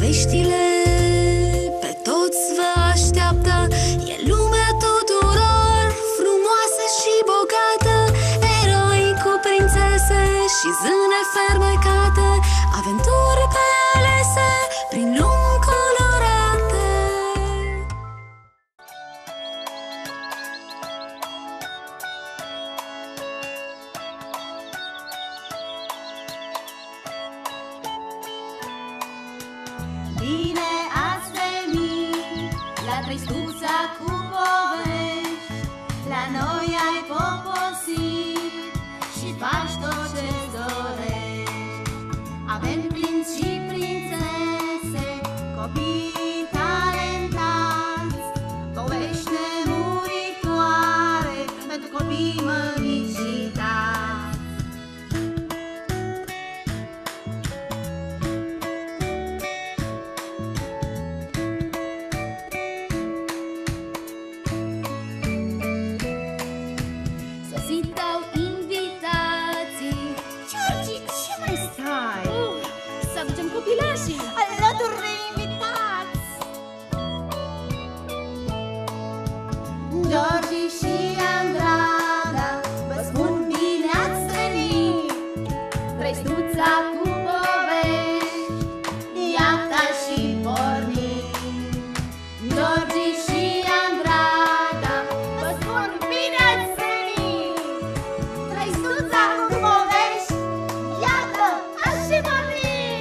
Poveștile pe toți vă așteaptă. E lumea tuturor, frumoasă și bogată. Eroi cu prințese și zâne fermecate, aventuri pe alese prin lumi colorate. Bine ați venit la Trăistuța cu povești. La noi ai poposit și faci tot ce-ți dorești. Avem prinți și prințese, copii talentați, povești nemuritoare pentru copii măriți și tați. Sositau invitații. Georgie, ce mai stai? Să aducem copilașii. Alături de invitați Georgie și Andrada, vă spun bine ați venit. Trăistuța cu povești, iată și pornim. Georgie și Andrada, vă spun bine ați venit. Trăistuța cu povești, iată și pornim.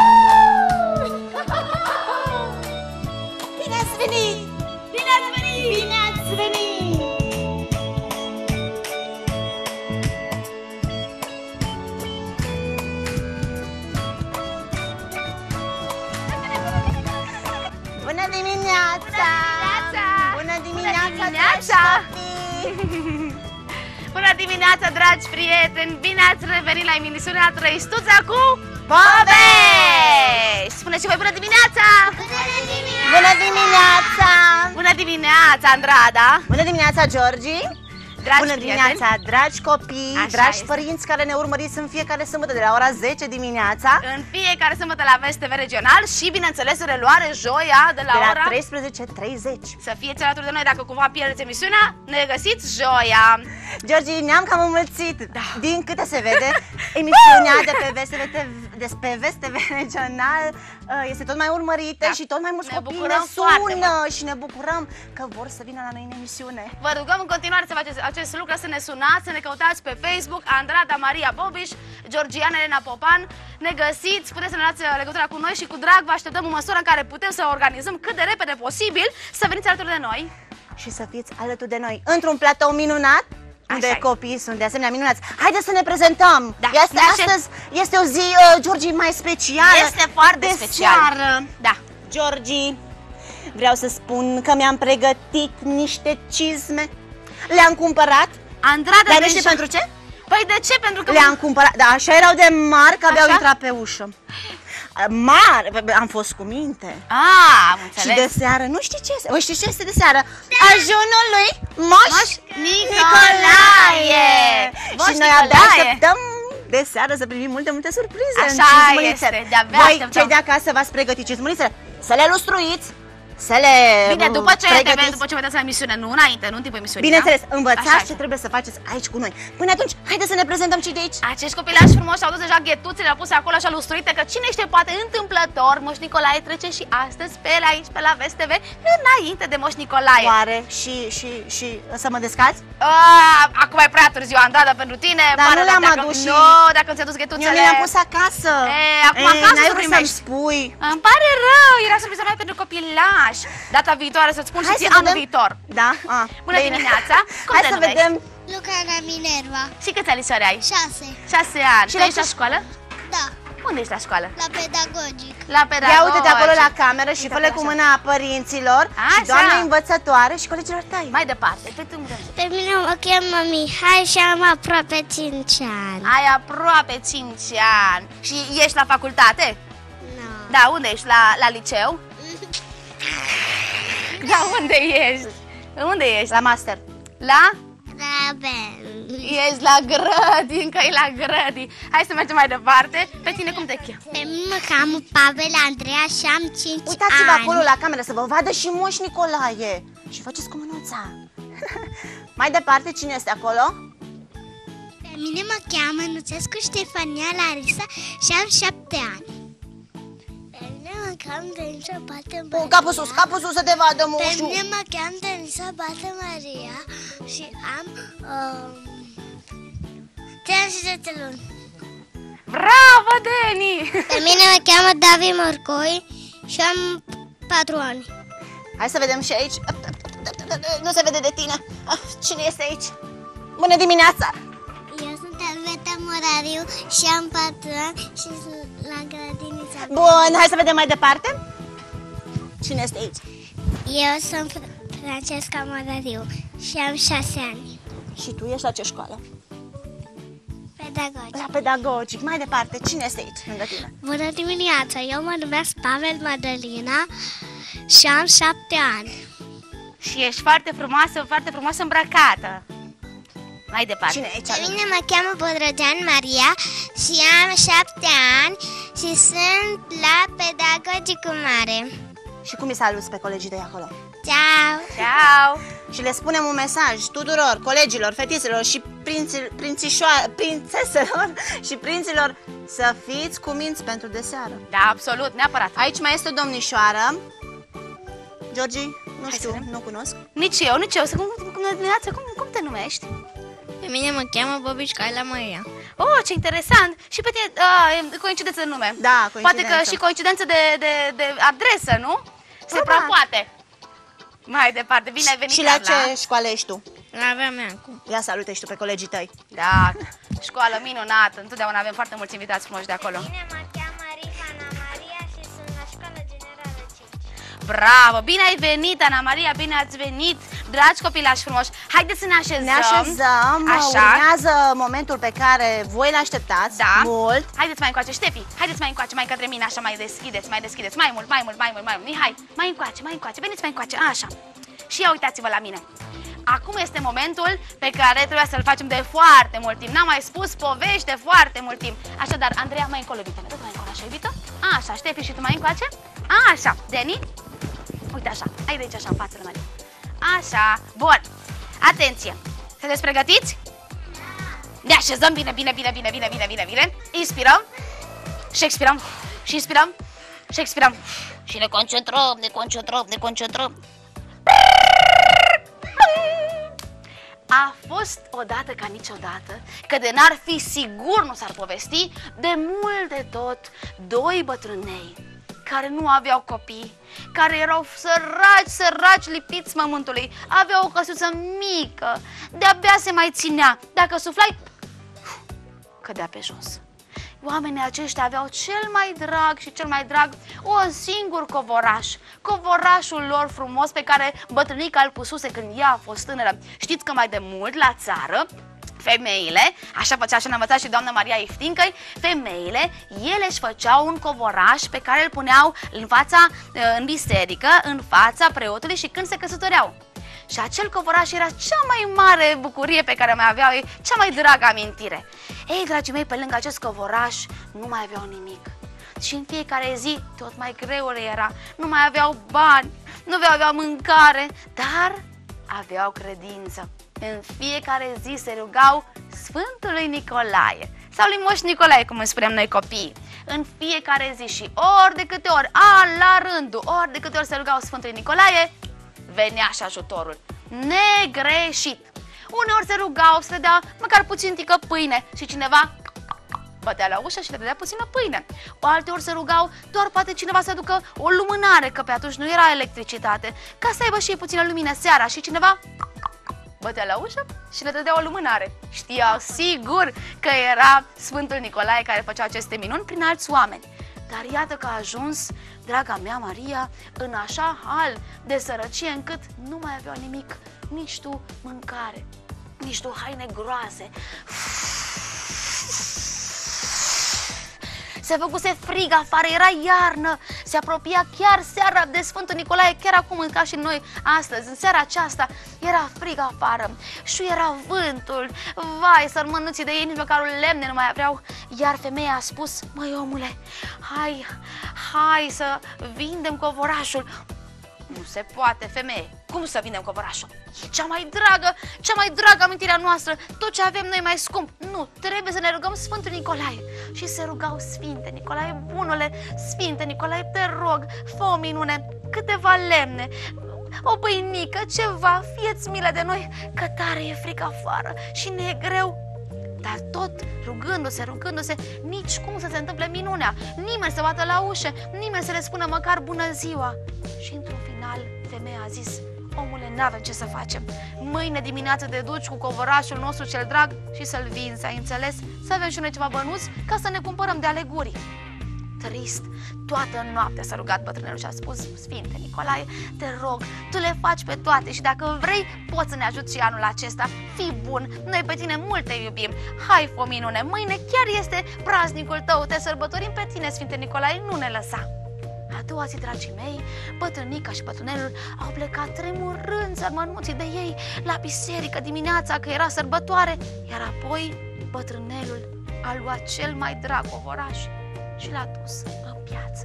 Bine ați venit! Bine ați venit! Bine ați venit! Bună dimineața! Bună dimineața! Bună dimineața, dragi prieteni! Bine ați revenit la emisiunea Trăistuța cu Povești! Spuneți și voi bună dimineața! Bună dimineața! Bună dimineața, Andrada! Bună dimineața, Georgie! Dragi Bună prieteni! dimineața, dragi copii, Așa dragi este. părinți care ne urmăriți în fiecare sâmbătă de la ora 10 dimineața, În fiecare sâmbătă la VSTV Regional și, bineînțeles, reluare joia de la de la ora... 13:30. Să fieți alături de noi dacă cumva pierdeți emisiunea, ne găsiți joia! Georgie, ne-am cam înmulțit. Din câte se vede, emisiunea de pe VSTV Regional este tot mai urmărită Da. și tot mai mulți Ne copii ne bucurăm foarte sună și ne bucurăm că vor să vină la noi în emisiune. Vă rugăm în continuare să faceți acest lucru, să ne sunați, să ne căutați pe Facebook, Andrada Maria Bobiș, Georgiana Elena Popan. Ne găsiți, puteți să ne luați legătura cu noi și cu drag vă așteptăm în măsura în care putem să organizăm cât de repede posibil să veniți alături de noi. Și să fiți alături de noi într-un platou minunat, unde Așa e. copiii sunt de asemenea minunați. Haideți să ne prezentăm! Da. Astăzi este o zi, Georgie, mai specială. Este foarte de special. Seară. Da. Georgie, vreau să spun că mi-am pregătit niște cizme. Le-am cumpărat. Andrada, Dar nu deja- știi pentru ce? Păi de ce? Pentru că... Le-am cumpărat, da, așa erau de mari că abia au Așa? intrat pe ușă. Mari, am fost cu minte. am Și înțeles. de seară, nu știi ce este? O, știi ce este de seară? Ajunul lui Moș Nicolae! Moș Și noi abia Nicolae! așteptăm de seară să primim multe surprize în Așa cizmulițele. este, de-abia Voi, așteptăm. cei de acasă, v-ați pregătit cizmulițele? Să le lustruiți, să le Bine, după ce pregătiți. după ce vă dați la emisiune, nu înainte, nu în timpul emisiunii. Bineînțeles, da? învățați Așa ce e. trebuie să faceți aici cu noi. Până atunci, haideți să ne prezentăm cei de aici. Acești copilași frumoși au dus deja ghetuțele, le-au pus acolo așa lustruite, că cine știe, poate întâmplător Moș Nicolae trece și astăzi pe aici, pe la VSTV, înainte de Moș Nicolae. Oare și să mă descați? Acum e prea târziu, Andrada, pentru tine. Dar Pare nu rău le-am dacă- adus și- Nu, dacă ți-a dus Eu ghetuțele. mi le-am pus acasă. acum acasă n-ai să vrut primești. să-mi spui. Îmi pare rău, era surpriză mea pentru copilași. Data viitoare să-ți spun și Hai ție să anul vedem. viitor. Da? Bună bine. dimineața! Cum Hai te să numești? vedem. Lucana Minerva, Și câți anișori ai? 6. 6 ani. Și Tu la ești la ce- școală? Da, Unde ești la școală? la pedagogic. La Ia pedagogic. uite-te acolo la cameră și Uite fă-le acolo, cu așa. mâna părinților și Așa. doamna învățătoare și colegilor tăi. Mai departe, pe tu unde ești? Pe mine mă cheamă Mihai și am aproape 5 ani. Ai aproape 5 ani. Și ești la facultate? Nu. Da, unde ești? La liceu? Da, unde ești? Unde ești? La master. La? La Ben. Ești la grădi, încă e la grădi. Hai să mergem mai departe. Pe tine cum te cheamă? Pe mine mă cheamă Pavel Andreea și am 5 ani. Uitați-vă acolo la cameră să vă vadă și Moș Nicolae. Și faceți cu mânuța. Mai departe, cine este acolo? Pe mine mă cheamă Nuțescu Ștefania Larisa și am 7 ani. Pe mine mă cheamă Denisa Bată Maria. Capul sus să te vadă, Pe Moșu. mine mă cheamă Denisa Bată Maria și am 10 luni. Bravo, Deni! Pe mine mă cheamă David Morcoi și am 4 ani. Hai să vedem și aici. Nu se vede de tine. Cine este aici? Bună dimineața! Eu sunt Elveta Morariu și am 4 ani și sunt la grădinița. Bun, hai să vedem mai departe. Cine este aici? Eu sunt Francesca Morariu și am 6 ani. Și tu ești la ce școală? Pedagogic. La pedagogic. Mai departe, cine este aici lângă tine? Bună dimineața, eu mă numesc Pavel Madalina și am 7 ani. Și ești foarte frumoasă îmbrăcată. Mai departe. Cine e aici? Pe mine mă cheamă Bodrogean Maria și am 7 ani și sunt la Pedagogicul Mare. Și cum îi saluți pe colegii tăi acolo? Ciao! Ciao! Și le spunem un mesaj tuturor colegilor, fetițelor și prințeselor și prinților să fiți cuminți pentru deseară. Da, absolut, neapărat. Aici mai este o domnișoară. Georgi, nu Hai să știu, vedem. nu cunosc. Nici eu. Cum te numești? Pe mine mă cheamă Bobișcaila Maria. Oh, ce interesant! Și pe tine, coincidență de nume. Da, Poate coincidență. că și coincidență de adresă, nu? Se prea poate. Mai departe, bine ai venit, Și la Carla. ce școală ești tu? La avea mea acum. Ia salută și tu pe colegii tăi. Da, școală minunată. Întotdeauna avem foarte mulți invitați frumoși de acolo. Mine mă cheamă Rifana Maria și sunt la școală generală 5. Bravo! Bine ai venit, Ana Maria, bine ați venit, dragi copilași frumoși. Haideți să ne așezăm. Ne așezăm, Așa. urmează momentul pe care voi l-așteptați Da. mult. Haideți mai încoace, Ștefi, haideți mai încoace, mai către mine, așa, mai deschideți, mai mult. Mihai, mai încoace, veniți mai încoace, așa. Și ia uitați-vă la mine. Acum este momentul pe care trebuia să-l facem de foarte mult timp. N-am mai spus povești de foarte mult timp. Așadar, Andreea, mai încolo, iubita mea, mai încolo, așa, iubită? Așa, Ștefi, și tu mai încoace? Așa, Deni? Uite așa, hai de aici așa în față, Maria. Așa, bun. Atenție, sunteți pregătiți? Ne așezăm bine. Inspirăm și expirăm. Și inspirăm și expirăm. Și ne concentrăm. A fost odată ca niciodată, că de n-ar fi sigur nu s-ar povesti, de mult de tot, doi bătrânei care nu aveau copii, care erau săraci lipiți mământului, aveau o căsuță mică, de-abia se mai ținea, dacă suflai, cădea pe jos. Oamenii aceștia aveau cel mai drag un singur covoraș, covorașul lor frumos pe care bătrânica îl pususe când ea a fost tânără. Știți că mai de mult la țară, femeile, așa ne-a învățat și doamna Maria Iftincăi, femeile, ele își făceau un covoraș pe care îl puneau în biserică, în fața preotului și când se căsătoreau. Și acel covoraș era cea mai mare bucurie pe care mai aveau ei, cea mai dragă amintire. Ei, dragii mei, pe lângă acest covoraș nu mai aveau nimic. Și în fiecare zi tot mai greu le era. Nu mai aveau bani, nu aveau mâncare, dar aveau credință. În fiecare zi se rugau Sfântului Nicolae sau lui Moș Nicolae, cum îi spunem noi copiii. În fiecare zi și ori de câte ori, la rândul, ori de câte ori se rugau Sfântului Nicolae, venea și ajutorul. Negreșit. Uneori se rugau să le dea măcar puțin tică pâine și cineva bătea la ușă și le dădea puțină pâine. Alteori se rugau doar poate cineva să aducă o lumânare, că pe atunci nu era electricitate, ca să aibă și ei puțină lumină seara și cineva bătea la ușă și le dădea o lumânare. Știau sigur că era Sfântul Nicolae care făcea aceste minuni prin alți oameni. Dar iată că a ajuns, draga mea Maria, în așa hal de sărăcie încât nu mai avea nimic, nici tu mâncare, nici tu haine groase. Se făcuse frig afară, era iarnă, se apropia chiar seara de Sfântul Nicolae, chiar acum ca și noi astăzi, în seara aceasta. Era frig afară și era vântul. Vai, sărmânuții de ei nici măcar un lemne nu mai aveau. Iar femeia a spus: măi omule, hai să vindem covorașul. Nu se poate, femeie. Cum să vindem covorașul? E cea mai dragă amintirea noastră. Tot ce avem noi mai scump. Nu, trebuie să ne rugăm Sfântul Nicolae. Și se rugau: Sfinte Nicolae, bunule, Sfinte Nicolae, te rog, fă o minune, câteva lemne, o pâinică, ceva, fie-ți milă de noi, că tare e frică afară și ne e greu. Dar tot rugându-se, nici cum să se întâmple minunea. Nimeni să bată la ușă, nimeni să le spună măcar bună ziua. Și într-un final, femeia a zis: omule, n-avem ce să facem. Mâine dimineață te duci cu covorașul nostru cel drag și să-l vinzi, ai înțeles? Să avem și noi ceva bănuți ca să ne cumpărăm de aleguri. Trist, toată noaptea s-a rugat bătrânelul și a spus: Sfinte Nicolae, te rog, tu le faci pe toate și dacă vrei, poți să ne ajuți și anul acesta. Fii bun, noi pe tine mult te iubim. Hai, fă o minune, mâine chiar este praznicul tău, te sărbătorim pe tine, Sfinte Nicolae, nu ne lăsa. A doua zi, dragii mei, bătrânica și bătrânelul au plecat tremurând sărmănuții de ei la biserică dimineața, că era sărbătoare, iar apoi bătrânelul a luat cel mai drag covoraș și l-a dus în piață.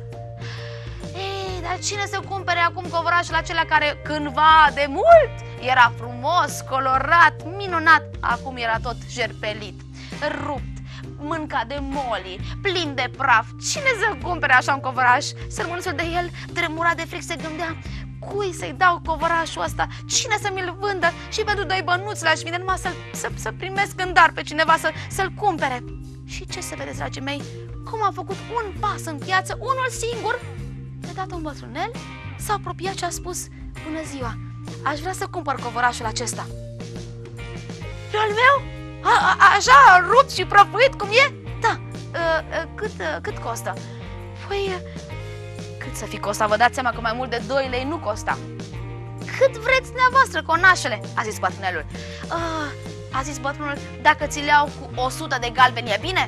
Ei, dar cine să cumpere acum covorașul acela care cândva de mult era frumos, colorat, minunat, acum era tot jerpelit, rupt, mâncat de moli, plin de praf? Cine să cumpere așa un covoraș? Sărmânuțul de el tremura de fric, se gândea: cui să-i dau covorașul ăsta? Cine să mi-l vândă? Și pentru 2 bănuți l-aș vinde numai să primesc în dar pe cineva să-l cumpere. Și ce să vedeți, dragii mei, cum a făcut un pas în piață, unul singur. Deodată un bătrânel s-a apropiat și a spus: bună ziua, aș vrea să cumpăr covorașul acesta. E al meu? Așa rupt și prăfuit cum e? Da. Cât costă? Păi, cât să fi costat? Vă dați seama că mai mult de 2 lei nu costa. Cât vreți dumneavoastră, conașele, a zis bătrânelul. A zis bătrânul: dacă ți le iau cu 100 de galbeni, e bine?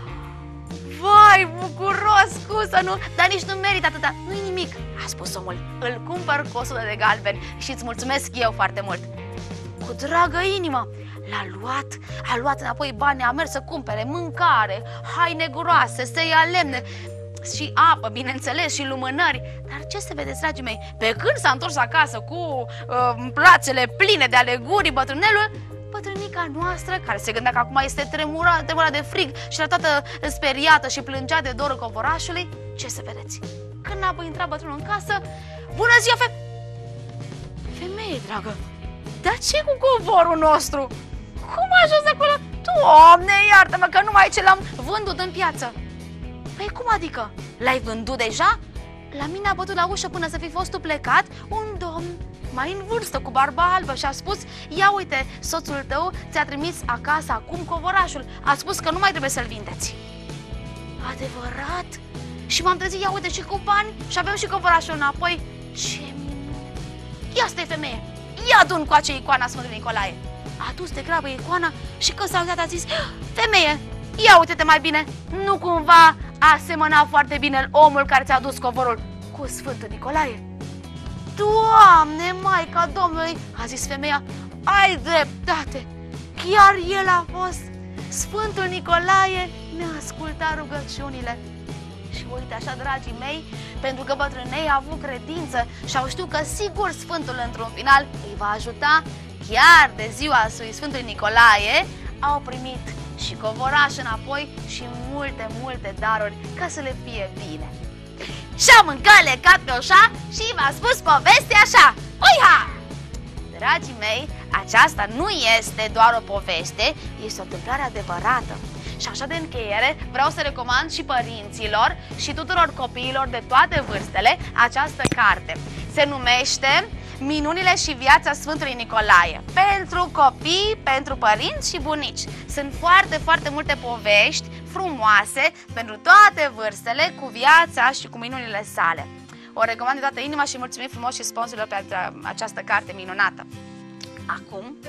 Vai, bucuros, scuză, nu? Dar nici nu merită atâta. Nu-i nimic, a spus omul. Îl cumpăr cu 100 de galbeni și îți mulțumesc eu foarte mult. Cu dragă inimă. A luat înapoi bani, a mers să cumpere mâncare, haine groase, să ia lemne și apă, bineînțeles, și lumânări. Dar ce să vedeți, dragii mei, pe când s-a întors acasă cu brațele pline de aleguri, bătrânica noastră, care se gândea că acum este tremura de frig și era toată speriată și plângea de dorul covorașului, ce să vedeți, când a intrat bătrânul în casă: bună ziua, femeie dragă, dar ce cu covorul nostru? Cum a ajuns acolo? Doamne, iartă-mă că numai ce l-am vândut în piață. Păi cum adică? L-ai vândut deja? La mine a bătut la ușă până să fi fost tu plecat un domn mai în vârstă, cu barba albă, și a spus: ia uite, soțul tău ți-a trimis acasă acum covorașul. A spus că nu mai trebuie să-l vindeți. Adevărat? Și m-am trezit, ia uite, și cu bani și avem și covorașul înapoi. Ce minune! Ia stai, femeie, ia adu-mi coace icoana Sfântului Nicolae. A dus de grabă icoana și când s-a uitat a zis: femeie, ia uite-te mai bine, nu cumva asemăna foarte bine omul care ți-a dus covorul cu Sfântul Nicolae? Doamne, Maica Domnului, a zis femeia, ai dreptate, chiar el a fost. Sfântul Nicolae ne-a ascultat rugăciunile. Și uite așa, dragii mei, pentru că bătrânei au avut credință și au știut că sigur Sfântul într-un final îi va ajuta, chiar de ziua Sfântului Nicolae au primit și covoraș înapoi și multe, multe daruri ca să le fie bine. Și-am încălecat pe ușa și v-a spus povestea așa. Uiha! Dragii mei, aceasta nu este doar o poveste, este o întâmplare adevărată. Și așa de încheiere vreau să recomand și părinților și tuturor copiilor de toate vârstele această carte. Se numește Minunile și viața Sfântului Nicolae. Pentru copii, pentru părinți și bunici. Sunt foarte, foarte multe povești frumoase pentru toate vârstele, cu viața și cu minunile sale. O recomand de toată inima și mulțumim frumos și sponsorilor pe această carte minunată. Acum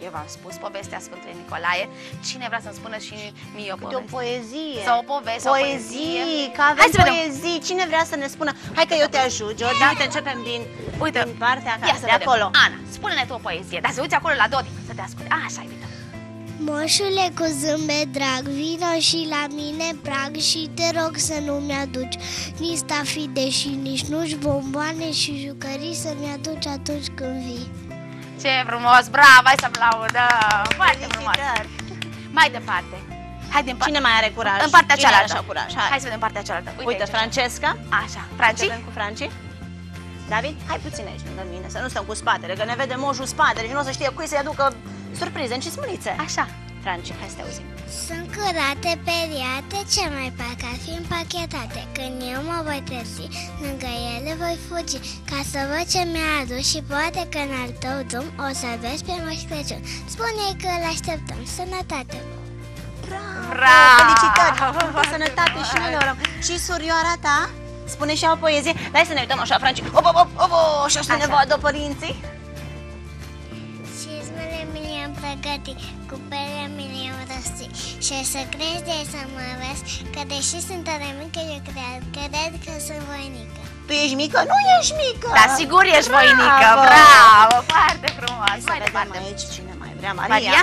Eu v-am spus povestea Sfântului Nicolae. Cine vrea să-mi spună și mie o poveste? O poezie. Sau o poveste, poezie. Că avem Hai să vedem. poezii. Cine vrea să ne spună? Hai că eu te ajut, George. Uite, începem din partea Ia să de vedem. acolo. Ana, spune-ne tu o poezie. Dar să uiți acolo la Dodi, să te asculte. Așa, uite. Moșule cu zâmbet drag, vino și la mine prag și te rog să nu-mi aduci nici stafide și nici nuci, bomboane și jucării să-mi aduci atunci când vii. Ce frumos, bravo, hai să-mi laudăm. Foarte frumos. Felicitări. Mai departe. Hai din Cine mai are curaj? În partea Cine are cealaltă. așa curaj? Hai să vedem partea cealaltă. Uite, aici, Francesca. Așa, Franci. Începem cu Franci. David, hai puțin aici lângă mine, să nu stăm cu spatele, că ne vede moșul spatele și nu o să știe cui să-i aducă surprize în cismulițe. Așa. Franci, hai să te auzim. Sunt curate, periate, ce mai parcă ar fi împachetate. Când eu mă voi trezi, lângă ele voi fugi, ca să văd ce mi-a adus și poate că în al tău drum o să vezi pe Moș Crăciun. Spune-i că îl așteptăm, sănătate! Bravo! Felicitări! Multă sănătate și noi le urăm. Și surioara ta spune și ea o poezie. Hai să ne uităm așa, Franci. Și o să ne vadă părinții. Cizmele mi le-am pregătit, cu pere mi le-am răstit și să crești de să mă vezi, că deși sunt tare mică, eu cred că sunt voinică. Tu ești mică? Nu ești mică! Da, sigur ești voinică, bravo, foarte frumos. Să Mai vedem departe. aici cine mai vrea. Maria?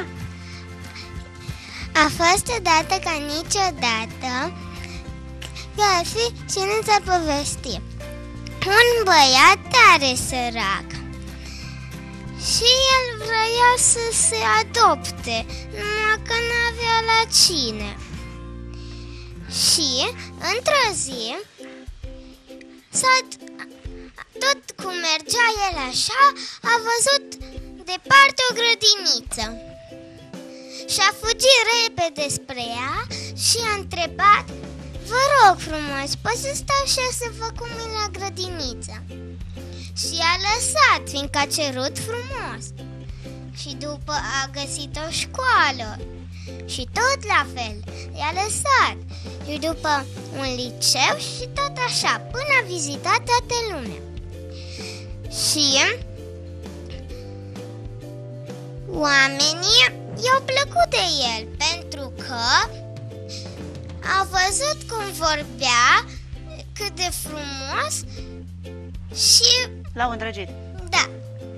A fost odată ca niciodată, că ar fi și nu ți-ar povesti. Un băiat tare sărac și el vrea să se adopte, numai că n-avea la cine. Și, într-o zi, tot cum mergea el așa, a văzut departe o grădiniță. Și-a fugit repede spre ea și a întrebat: vă rog frumos, pot să stau și eu să fac cu mine la grădiniță? Și a lăsat, fiindcă a cerut frumos. Și după a găsit o școală și tot la fel, i-a lăsat. Și după un liceu și tot așa, până a vizitat toată lumea. Și oamenii i-au plăcut de el, pentru că au văzut cum vorbea, cât de frumos și... L-au îndrăgit. Da.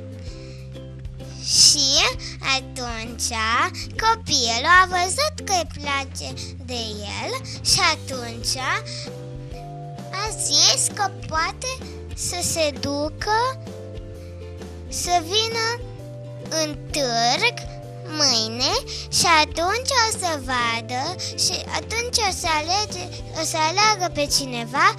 Și atunci copilul a văzut că îi place de el și atunci a zis că poate să se ducă, să vină în târg mâine și atunci o să vadă și atunci o să aleagă pe cineva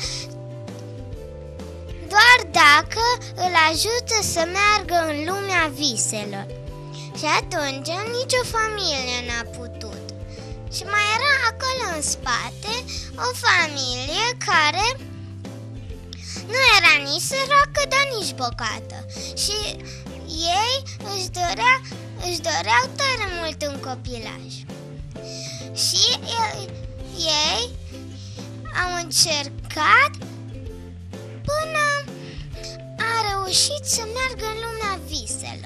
doar dacă îl ajută să meargă în lumea viselor. Și atunci nicio familie n-a putut. Și mai era acolo în spate o familie care nu era nici săracă, dar nici bogată. Și ei își doreau tare mult un copilaș. Și ei au încercat până a reușit să meargă în lumea viselor.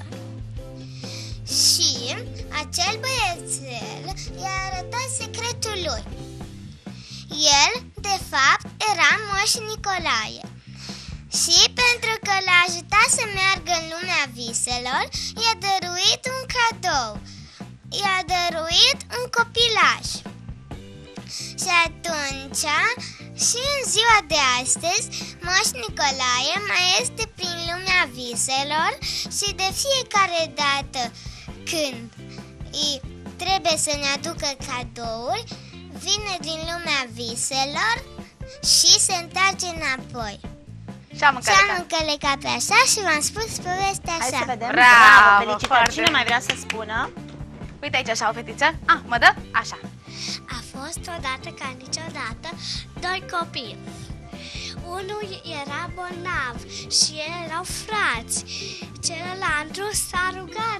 Și acel băiețel i-a arătat secretul lui. El, de fapt, era Moș Nicolae. Și pentru că l-a ajutat să meargă în lumea viselor, i-a dăruit un cadou. I-a dăruit un copilaș. Și atunci, și în ziua de astăzi, Moș Nicolae mai este prin lumea viselor și de fiecare dată când îi trebuie să ne aducă cadouri, vine din lumea viselor și se întoarce înapoi. Și-am încălecat pe așa și v-am spus povestea așa. Hai să vedem. Bravo, felicitări. foarte Cine mai vrea să spună? Uite aici așa o fetiță. Mă dă? Așa. A fost odată ca niciodată doi copii. Unul era bolnav și ei erau frați. Celălalt s-a rugat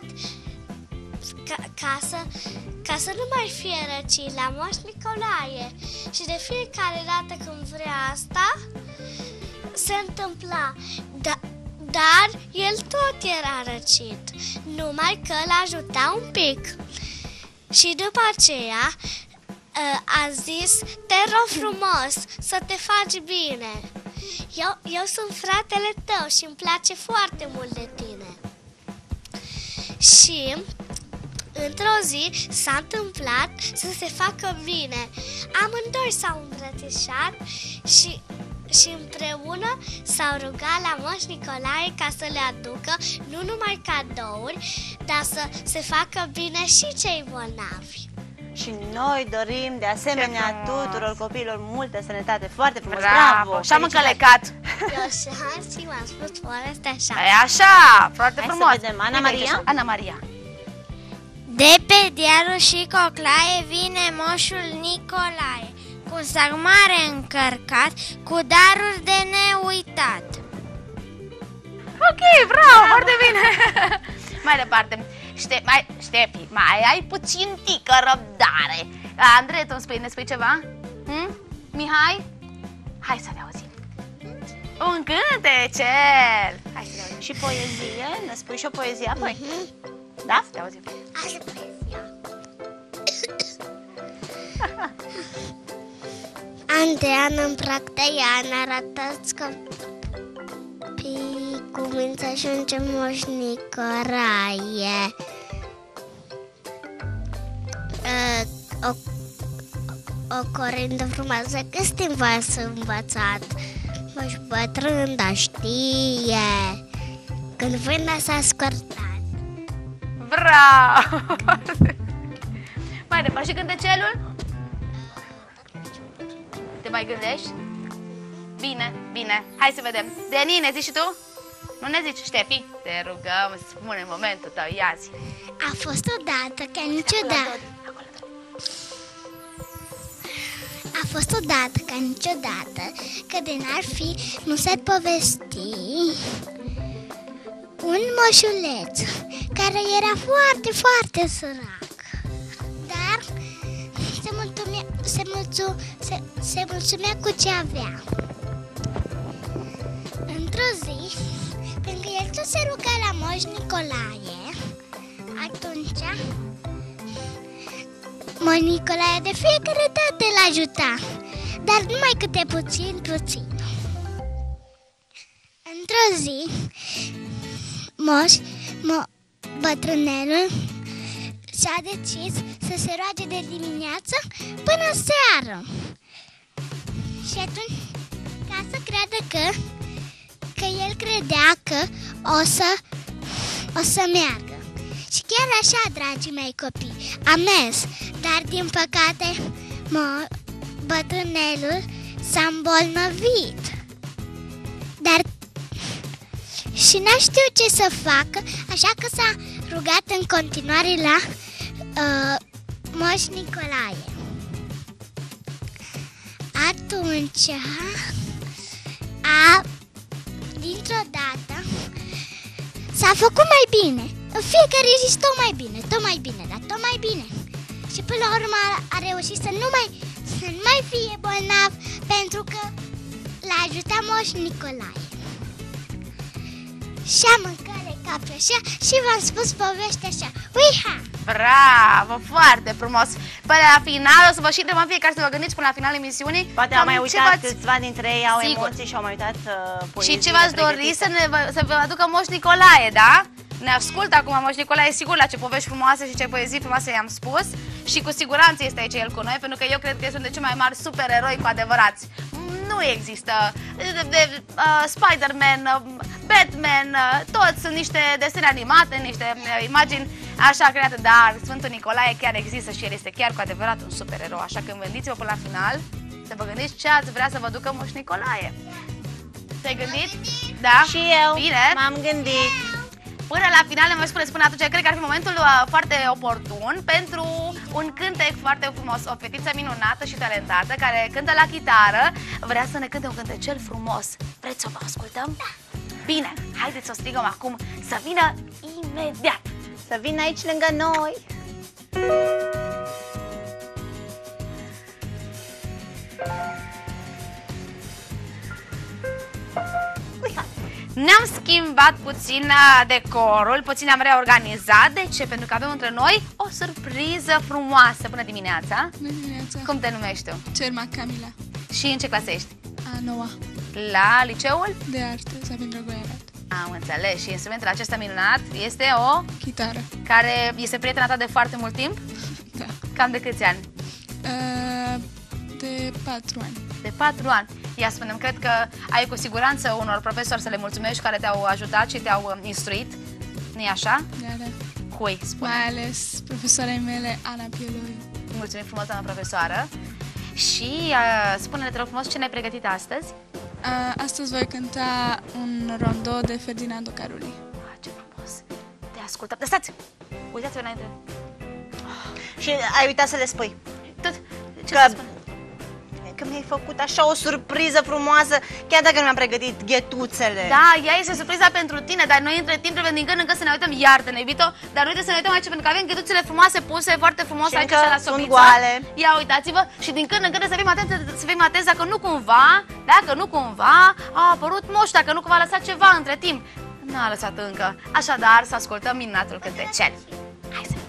ca să nu mai fie răcit la Moș Nicolae. Și de fiecare dată când vrea asta, se întâmpla. dar el tot era răcit, numai că l-ajuta un pic. Și după aceea a zis, te rog frumos să te faci bine. Eu sunt fratele tău și îmi place foarte mult de tine. Și într-o zi s-a întâmplat să se facă bine. Amândoi s-au îmbrățișat și împreună s-au rugat la Moș Nicolae ca să le aducă nu numai cadouri, dar să se facă bine și cei bolnavi. Și noi dorim de asemenea tuturor copiilor multă sănătate. Foarte frumos, Bravo! Și-am încălecat. Eu și v-am spus povestea așa. E așa, foarte Hai frumos. să vedem, Ana Maria? Ana Maria. De pe dealul și coclaie vine moșul Nicolae, cu sarmare încărcat, cu daruri de neuitat. Ok, bravo, foarte bine. Mai departe. Ștefi, mai ai puțin tică răbdare. Andrei, tu ne spui ceva? Mihai? Hai să ne auzim. Un cântecel. Hai să ne auzim. Și poezie? Ne spui și o poezie apoi? Da? Să ne auzim. Asta poezia. An de an în practeian arătați copii cu mință și un Moș Nicolae. O corindă frumoasă, cât timp v-ați învățat? Moș bătrân, dar știe când vâna s-a scurtat. Bravo! Mai departe, și cântăcelul? Te mai gândești? Bine, bine. Hai să vedem. Deni, ne zici și tu? Nu ne zici, Ștefi? Te rugăm, spune în momentul tău, ia-zi. A fost odată, ca niciodată. A fost odată, ca niciodată, că de n-ar fi, nu s-ar povesti, un moșuleț care era foarte, foarte sărac, dar se mulțumea cu ce avea. Într-o zi, pentru că el tot se ruga la Moș Nicolae, atunci Moș Nicolae de fiecare dată l-ajuta, dar numai câte puțin. Într-o zi, bătrânelul și-a decis să se roage de dimineață până seară. Și atunci, ca să creadă că el credea că o să meargă. Și chiar așa, dragii mei copii, a mers, dar din păcate bătrânelul s-a îmbolnăvit. Dar și n-a știut ce să facă, așa că s-a rugat în continuare la Moș Nicolae. Atunci, dintr-o dată, s-a făcut mai bine. În fiecare zi tot mai bine, dar tot mai bine. Și până la urmă a reușit să nu mai fie bolnav, pentru că l-a ajutat Moș Nicolae. Și am încălecat pe așa și v-am spus povestea așa. Uiha! Bravo, foarte frumos. Până la final o să vă și întrebăm fiecare să vă gândiți până la final emisiunii. Poate au mai uitat, câțiva dintre ei au emoții și au mai uitat poezii. Și ce v-ați dori să vă aducă Moș Nicolae, da? Ne ascultă acum Moș Nicolae, sigur, la ce povești frumoase și ce poezii frumoase i-am spus. Și cu siguranță este aici el cu noi, pentru că eu cred că este unul de cei mai mari supereroi cu adevărați. Nu există Spider-Man, Batman, toți sunt niște desene animate, niște imagini așa create, dar Sfântul Nicolae chiar există și el este chiar cu adevărat un supererou. Așa că gândiți-vă până la final să vă gândiți ce ați vrea să vă ducă Moș Nicolae. Te-ai gândit? Da? Și eu m-am gândit. Până la final, îmi spuneți până atunci, cred că ar fi momentul foarte oportun pentru un cântec foarte frumos. O fetiță minunată și talentată care cântă la chitară, vrea să ne cânte un cântecel frumos. Vreți să vă ascultăm? Da! Bine, haideți să o strigăm acum să vină imediat! Să vină aici lângă noi! Ne-am schimbat puțin decorul, puțin am reorganizat. De ce? Pentru că avem între noi o surpriză frumoasă. Bună dimineața! Bună dimineața! Cum te numești tu? Cerma Camila. Și în ce clasă ești? A noua. La liceul? De artă, Sabin Drăgoian. Am înțeles. Și instrumentul acesta minunat este o... Chitară. care este prietena ta de foarte mult timp? Da. Cam de câți ani? De 4 ani. De 4 ani. Ia spune-mi, cred că ai cu siguranță unor profesori să le mulțumești care te-au ajutat și te-au instruit. Nu-i așa? Da, da. Cui? Spune. Mai ales profesoarei mele, Ana Pieloriu. Mulțumim frumos, doamnă profesoară. Și spune-ne, te rog frumos, ce ne-ai pregătit astăzi? Astăzi voi cânta un rondo de Ferdinando Caruli. Ce frumos! Te ascultăm. Dar stați! Uitați-vă înainte. Și ai uitat să le spui Tot. Ce Că- să spun? că mi-ai făcut așa o surpriză frumoasă, chiar dacă nu mi-am pregătit ghetuțele. Da, ea este surpriza pentru tine, dar noi între timp trebuie din când în când să ne uităm, iartă-ne, iubito, dar noi trebuie să ne uităm aici pentru că avem ghetuțele frumoase puse foarte frumos Și aici încă la sunt sobiță. goale. Ia uitați-vă și din când în când să fim atenți dacă nu cumva a apărut moș, dacă nu cumva a lăsat ceva între timp. N-a lăsat încă. Așadar, să ascultăm minunatul cântecel. Hai să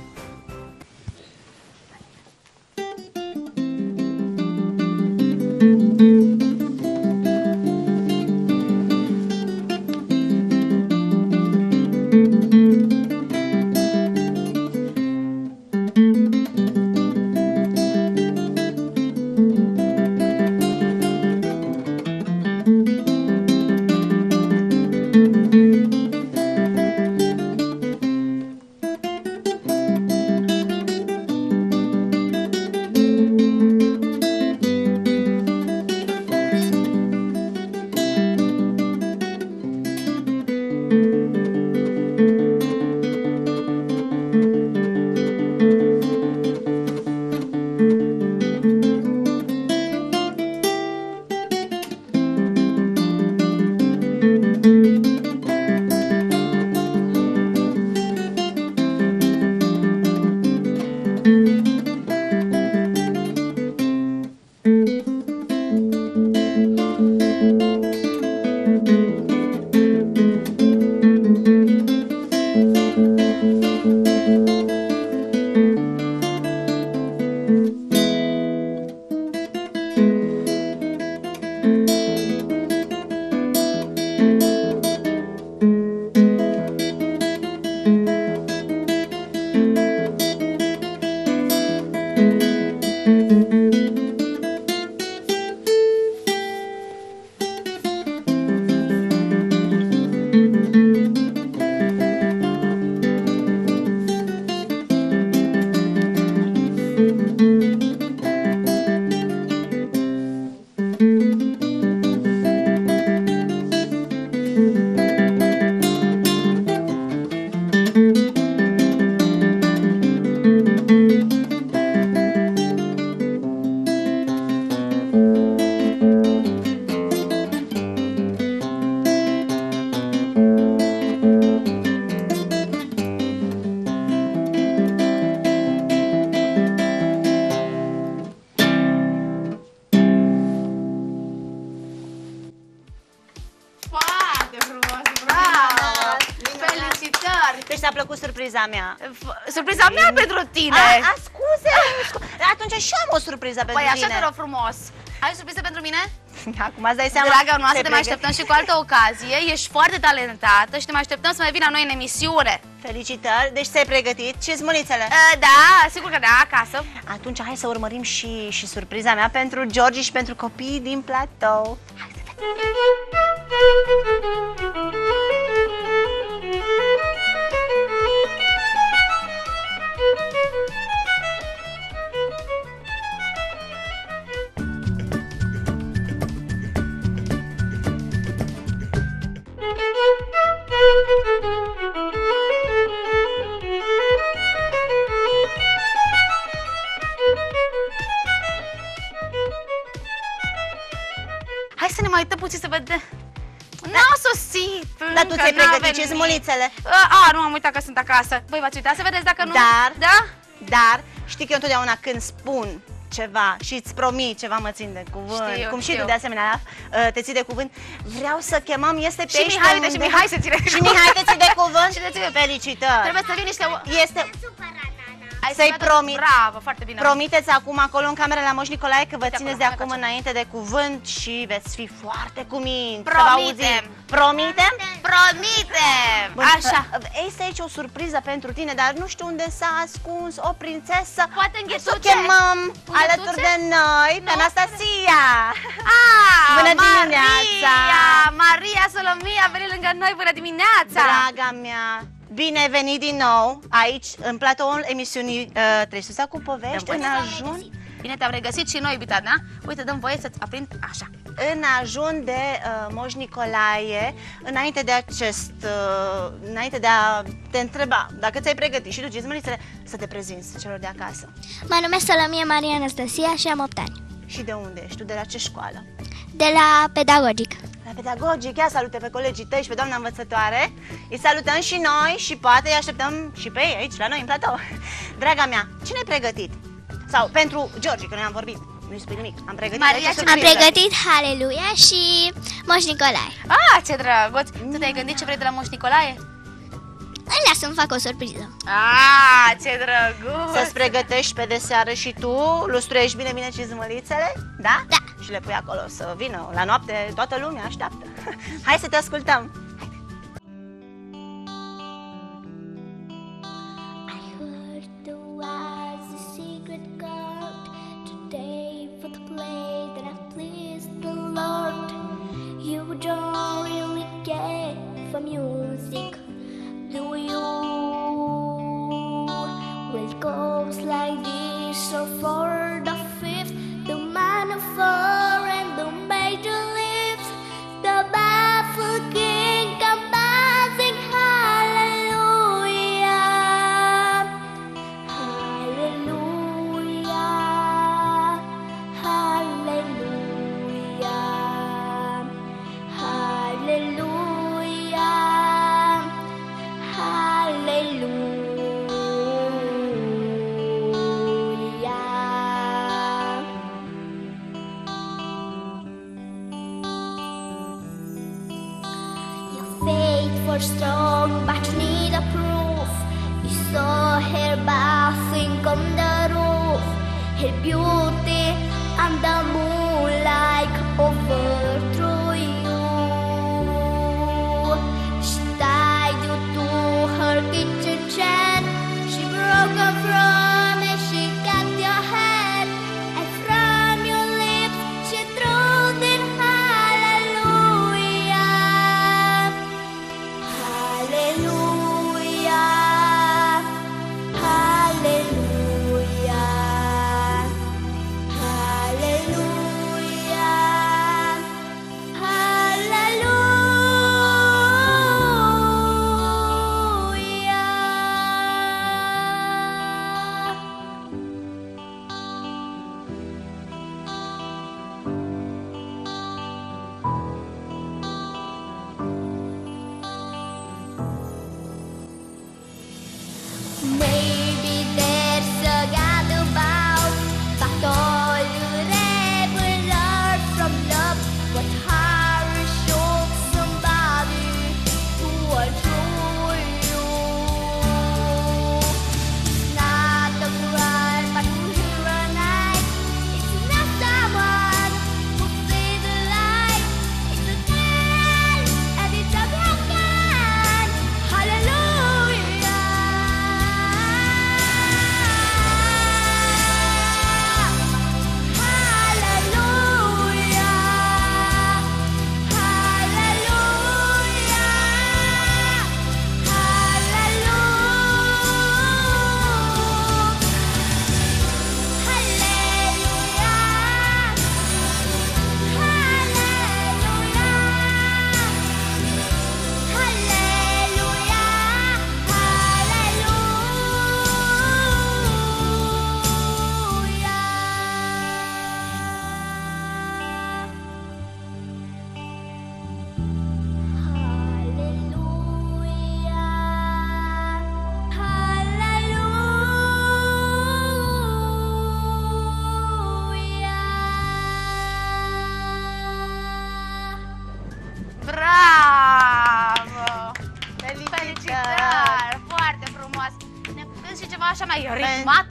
Deci ți-a plăcut surpriza mea. Surpriza mea pentru tine. Scuze. Atunci și am o surpriză pentru Păi tine. așa te rog frumos. Ai o surpriză pentru mine? Acum îți dai seama. Draga noastră, te te mai așteptăm și cu altă ocazie. Ești foarte talentată și te mai așteptăm să mai vină la noi în emisiune. Felicitări. Deci ți-ai pregătit și smulițele. Da, sigur că da, acasă. Atunci hai să urmărim și surpriza mea pentru George și pentru copiii din platou. Hai să ne mai uităm puțin să vedem. N-au sosit. Dar tu ți-ai pregătit și smulițele. Nu am uitat că sunt acasă. Voi v-ați uitat să vedeți dacă nu? Dar, Da? dar, știi că eu întotdeauna când spun ceva și îți promit ceva, mă țin de cuvânt. Știu, cum și știu. tu de asemenea te ții de cuvânt. Vreau să chemăm, este pe Și aici Mihai, pe și unde- Mihai se ține de Și cuvânt. Mihai te ții de cuvânt. Și te ții de- Felicitări. Trebuie să vin niște... Este... Ai Să-i sunat-o- promit. Bravo, foarte bine. Promiteți acum acolo în camera la Moș Nicolae că vă Uite țineți acolo, de acum hai, înainte de cuvânt și veți fi foarte cuminți. Să vă Promitem. auzim. Promitem? Promitem! Bun, Așa. este aici o surpriză pentru tine, dar nu știu unde s-a ascuns o prințesă. Poate în Să o ghetuțe? chemăm În alături ghetuțe? de noi pe Anastasia. Ah, Bună Maria! dimineața! Maria Solomia a venit lângă noi, bună dimineața! Draga mea, bine ai venit din nou aici, în platoul emisiunii Trei Susa cu Povești, în ajun. Bine te-am regăsit și noi, iubita, da? Uite, dăm voie să-ți aprind așa. În ajun de Moș Nicolae, înainte de înainte de a te întreba dacă ți-ai pregătit și tu, Gizmălițele, să te prezinți celor de acasă. Mă numesc Solomia Maria Anastasia și am 8 ani. Și de unde ești tu? De la ce școală? De la Pedagogic. La Pedagogic, ia salute pe colegii tăi și pe doamna învățătoare. Îi salutăm și noi și poate îi așteptăm și pe ei aici, la noi, în platou. Draga mea, cine ai pregătit? Sau pentru George, că noi am vorbit. Nu-i spui nimic. Am pregătit Maria, aici o ce Am surpriză. pregătit Haleluia și Moș Nicolae. Ah, ce drăguț! Tu te-ai gândit ce vrei de la Moș Nicolae? Îl las să-mi fac o surpriză. Ah, ce drăguț! Să-ți pregătești pe deseară și tu, lustruiești bine cizmălițele, da? Da. Și le pui acolo să vină la noapte, toată lumea așteaptă. Hai să te ascultăm. I heard there was a secret chord today for the play that I pleased the Lord. You don't really care for music, do you? Well, it goes like this. So for the fifth, the minor four and the major lifts, the baffled king composing hallelujah, hallelujah, hallelujah, hallelujah, hallelujah. Your faith was strong, but you need a proof. You saw her bathing on the roof, her beauty and the moonlight overthrew you. She tied you to her kitchen chair. She broke a throne and she cut your head, and from your lips she threw in hallelujah, hallelujah, hallelujah.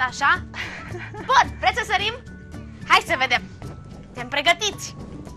așa? Bun, vreți să sărim? Hai să vedem. Suntem pregătiți?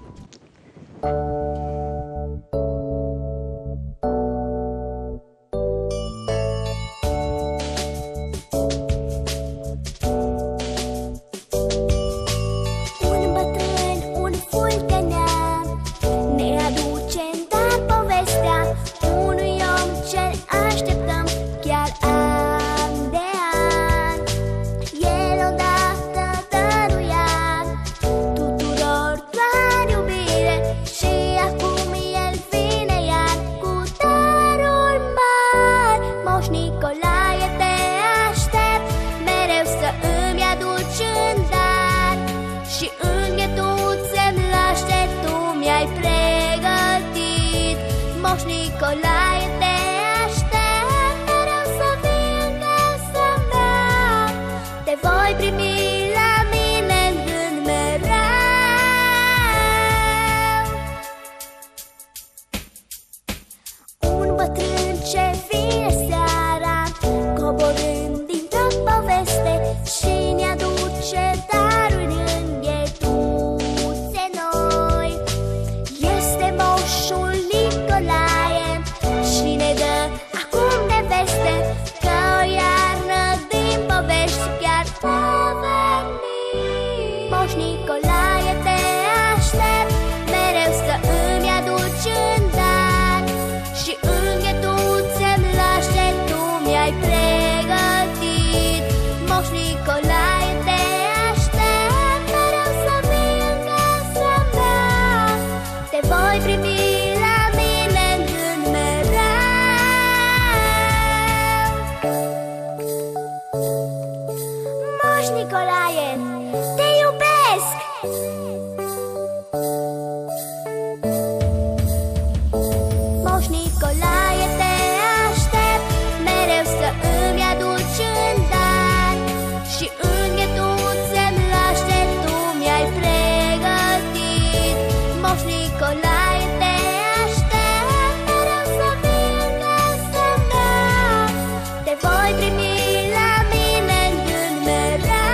Moș Nicolae, te aștept mereu să vii în casa mea. Te voi primi la mine în gând mereu. Un bătrân ce vine seara, coborând dintr-o poveste, și ne aduce daruri în ghetuțe noi. Este moșul Nicolae și ne dă acum de veste că o iarnă din povești chiar va veni. Moș Nicolae, te aștept mereu să îmi aduci un dar, și în ghetuțe-mi laște tu mi-ai pregătit. Moș Nicolae, te aștept mereu să vii în casa mea. Te voi primi la mine în gând mereu. Moș Nicolae, te iubesc! Moș Nicolae, te aștept mereu să îmi aduci un dar, și în ghetuțe-mi laște tu mi-ai pregătit. Moș Nicolae, te aștept mereu să vii în casa mea. Te voi primi la mine în gând mereu.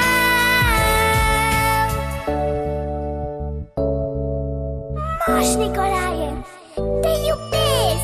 Moș Nicolae, te iubesc!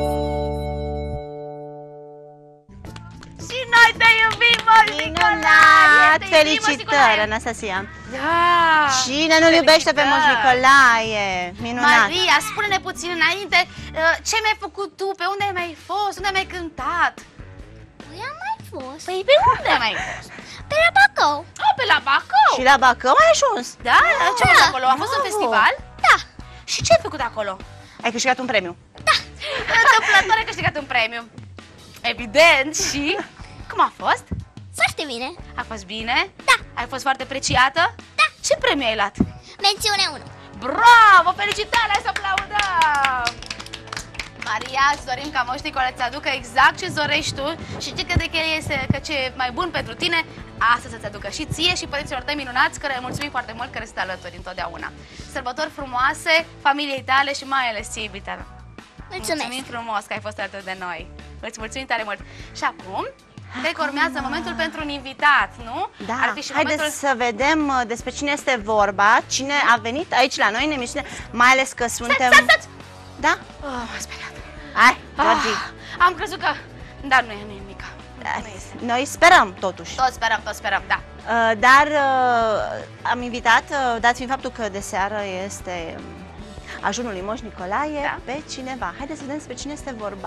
Și noi te iubim, Moș Nicolae! Te iubim, Moș Felicitări, Nicolae! Anastasia. Da! Cine nu-l iubește pe Moș Nicolae? Minunat. Maria, spune-ne puțin înainte ce mi-ai făcut tu, pe unde ai mai fost, unde ai mai cântat? Păi am mai fost Păi pe unde ai mai fost? pe la Bacău. Pe la Bacău! Și la Bacău ai ajuns. Da? Ce ai făcut acolo? A fost un festival? Da. Și ce ai făcut acolo? Ai câștigat un premiu. Întâmplător ai câștigat un premiu. Evident. Și cum a fost? Foarte bine. A fost bine? Da. Ai fost foarte apreciată? Da. Ce premiu ai luat? Mențiune 1. Bravo! Felicitări! Hai să aplaudăm! Maria, îți dorim ca Moș Nicolae să aducă exact ce dorești tu și ce crede că este că ce e mai bun pentru tine, asta să-ți aducă și ție și părinților tăi minunați, care mulțumim foarte mult că sunt alături întotdeauna. Sărbători frumoase, familiei tale și mai ales ție, iubita mea. Mulțumim frumos că ai fost alături de noi. Îți mulțumim tare mult. Și acum, cred că urmează momentul pentru un invitat, nu? Da, Ar fi și haideți momentul... să vedem despre cine este vorba, cine a venit aici la noi în emisiune, mai ales că suntem... Stați! Da? M-am speriat. Hai, Georgie. Am crezut că... Dar nu e nimic. Nu este. Noi sperăm, totuși. Tot sperăm, da. Dar am invitat, dat fiind faptul că de seară este ajunul lui Moș Nicolae, Da. pe cineva. Haideți să vedem despre cine este vorba.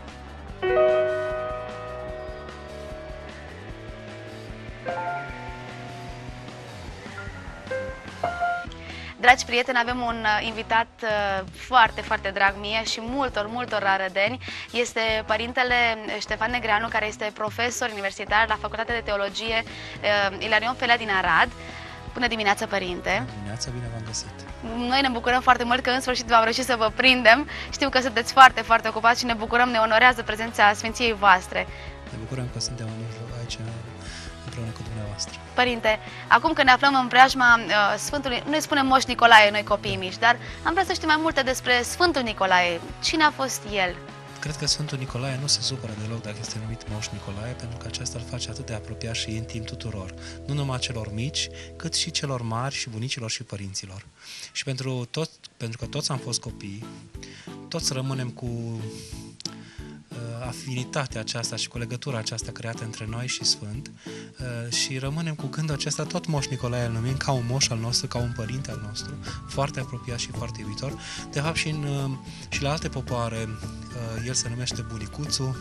Dragi prieteni, avem un invitat foarte, foarte drag mie și multor arădeni. Este părintele Ștefan Negreanu, care este profesor universitar la Facultatea de Teologie Ilarion Felea din Arad. Bună dimineața, părinte! Dimineața, bine v-am găsit! Noi ne bucurăm foarte mult că în sfârșit v-am reușit să vă prindem. Știu că sunteți foarte, foarte ocupați și ne bucurăm, ne onorează prezența Sfinției voastre. Ne bucurăm că suntem aici împreună cu dumneavoastră. Părinte, acum că ne aflăm în preajma Sfântului, noi spunem Moș Nicolae, noi copiii mici, dar am vrea să știm mai multe despre Sfântul Nicolae. Cine a fost el? Cred că Sfântul Nicolae nu se supără deloc dacă este numit Moș Nicolae, pentru că aceasta îl face atât de apropiat și intim tuturor, nu numai celor mici, cât și celor mari și bunicilor și părinților. Și pentru că toți am fost copii, toți rămânem cu afinitatea aceasta și cu legătura aceasta creată între noi și Sfânt și rămânem cu gândul acesta, tot Moș Nicolae îl numim ca un moș al nostru, ca un părinte al nostru, foarte apropiat și foarte iubitor. De fapt și la alte popoare el se numește bunicuțul,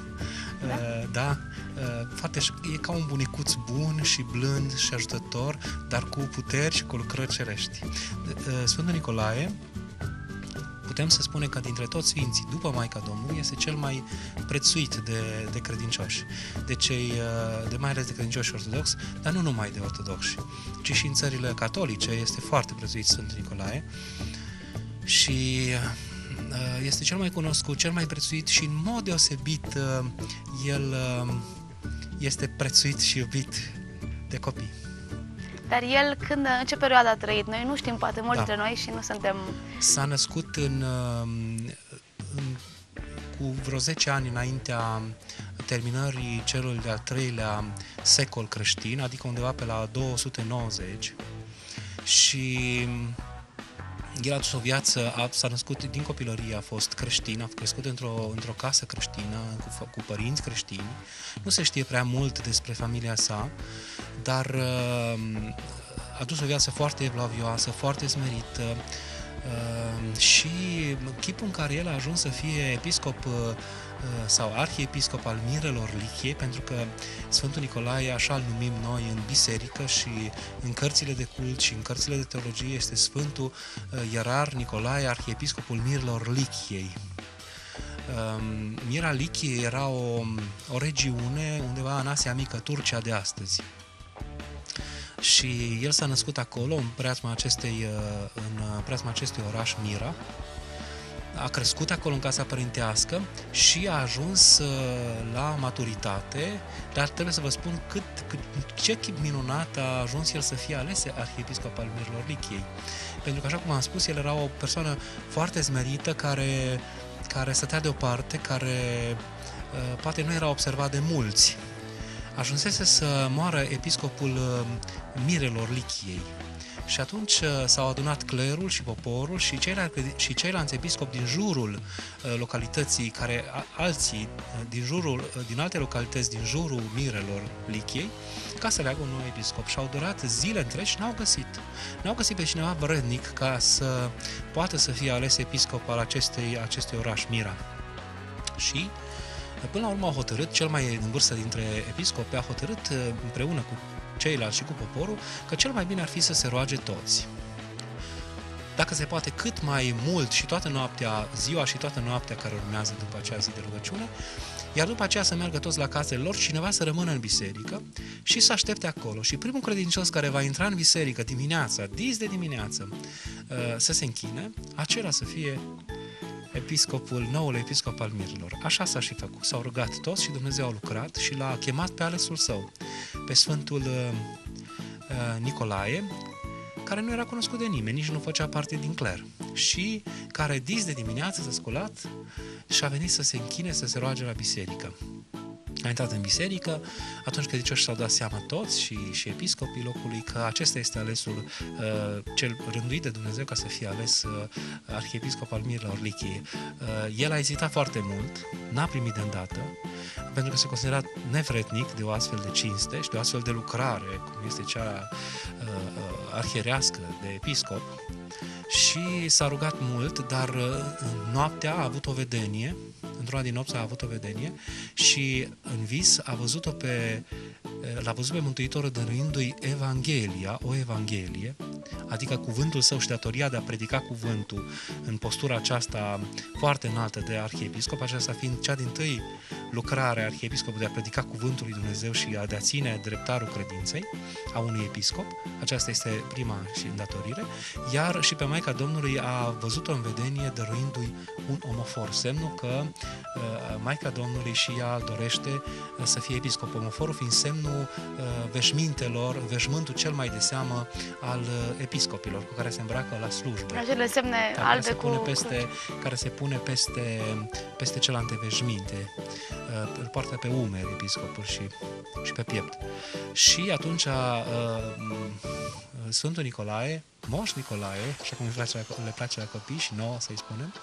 e ca un bunicuț bun și blând și ajutător, dar cu puteri și cu lucrări cerești. Sfântul Nicolae, putem să spunem că dintre toți sfinții, după Maica Domnului, este cel mai prețuit de credincioși, mai ales de credincioși ortodoxi, dar nu numai de ortodoxi, ci și în țările catolice este foarte prețuit Sfântul Nicolae și este cel mai cunoscut, cel mai prețuit și în mod deosebit el este prețuit și iubit de copii. Dar el, în ce perioadă a trăit? Noi nu știm, poate mulți dintre noi și nu suntem... S-a născut cu vreo 10 ani înaintea terminării celui de-al 3-lea secol creștin, adică undeva pe la 290, și el a dus o viață, s-a născut din copilărie, a fost creștin, a crescut într-o casă creștină, cu părinți creștini. Nu se știe prea mult despre familia sa, dar a dus o viață foarte evlavioasă, foarte smerită și chipul în care el a ajuns să fie episcop sau arhiepiscop al Mirelor Lichiei, pentru că Sfântul Nicolae, așa îl numim noi în biserică și în cărțile de cult și în cărțile de teologie, este Sfântul Ierar Nicolae, arhiepiscopul Mirelor Lichiei. Mira Lichie era o regiune undeva în Asia Mică, Turcia de astăzi. Și el s-a născut acolo, în preajma acestui oraș Mira, a crescut acolo în casa părintească și a ajuns la maturitate, dar trebuie să vă spun ce chip minunat a ajuns el să fie ales arhiepiscop al Mirelor Lichiei. Pentru că, așa cum am spus, el era o persoană foarte smerită, care stătea deoparte, care poate nu era observat de mulți. Ajunsese să moară episcopul Mirelor Lichiei. Și atunci s-au adunat clerul și poporul și ceilalți episcopi din jurul localității, alții din alte localități din jurul Mirelor Lichiei, ca să leagă un nou episcop. Și au durat zile întregi și n-au găsit. N-au găsit pe cineva vrednic ca să poată să fie ales episcop al acestui oraș Mira. Și până la urmă au hotărât, cel mai în vârstă dintre episcopi a hotărât împreună cu ceilalți și cu poporul că cel mai bine ar fi să se roage toți. Dacă se poate, cât mai mult și toată noaptea, ziua și toată noaptea care urmează după acea zi de rugăciune, iar după aceea să meargă toți la casele lor, cineva să rămână în biserică și să aștepte acolo. Și primul credincios care va intra în biserică dimineața, dis de dimineață, să se închine, acela să fie noul episcop al Mirelor. Așa s-a și făcut. S-au rugat toți și Dumnezeu a lucrat și l-a chemat pe alesul său, pe Sfântul Nicolae, care nu era cunoscut de nimeni, nici nu făcea parte din cler, și care dis de dimineață s-a sculat și a venit să se închine, să se roage la biserică. A intrat în biserică, atunci credincioșii s-au dat seama toți și episcopii locului că acesta este alesul cel rânduit de Dumnezeu ca să fie ales arhiepiscop al Mirelor Lichiei. El a ezitat foarte mult, n-a primit de îndată, pentru că se considera nevrednic de o astfel de cinste și de o astfel de lucrare, cum este cea arhierească de episcop, și s-a rugat mult, dar noaptea a avut o vedenie, într-una din nopți a avut o vedenie și în vis l-a văzut pe Mântuitorul dăruindu-i Evanghelia, o Evanghelie, adică cuvântul său și datoria de a predica cuvântul în postura aceasta foarte înaltă de arhiepiscop, aceasta fiind cea dintâi lucrarea arhiepiscopului de a predica cuvântul lui Dumnezeu și de a ține dreptarul credinței a unui episcop. Aceasta este prima și îndatorire. Iar și pe Maica Domnului a văzut-o în vedenie dăruindu-i un omofor, semnul că Maica Domnului și ea dorește să fie episcop. Omoforul fiind semnul veșmântul cel mai de seamă al episcopilor cu care se îmbracă la slujbă. Acele semne albe care se pune peste celelalte veșminte. Îl poartă pe umeri episcopul și pe piept. Și atunci Sfântul Nicolae, Moș Nicolae, așa cum le place la copii și nouă să-i spunem,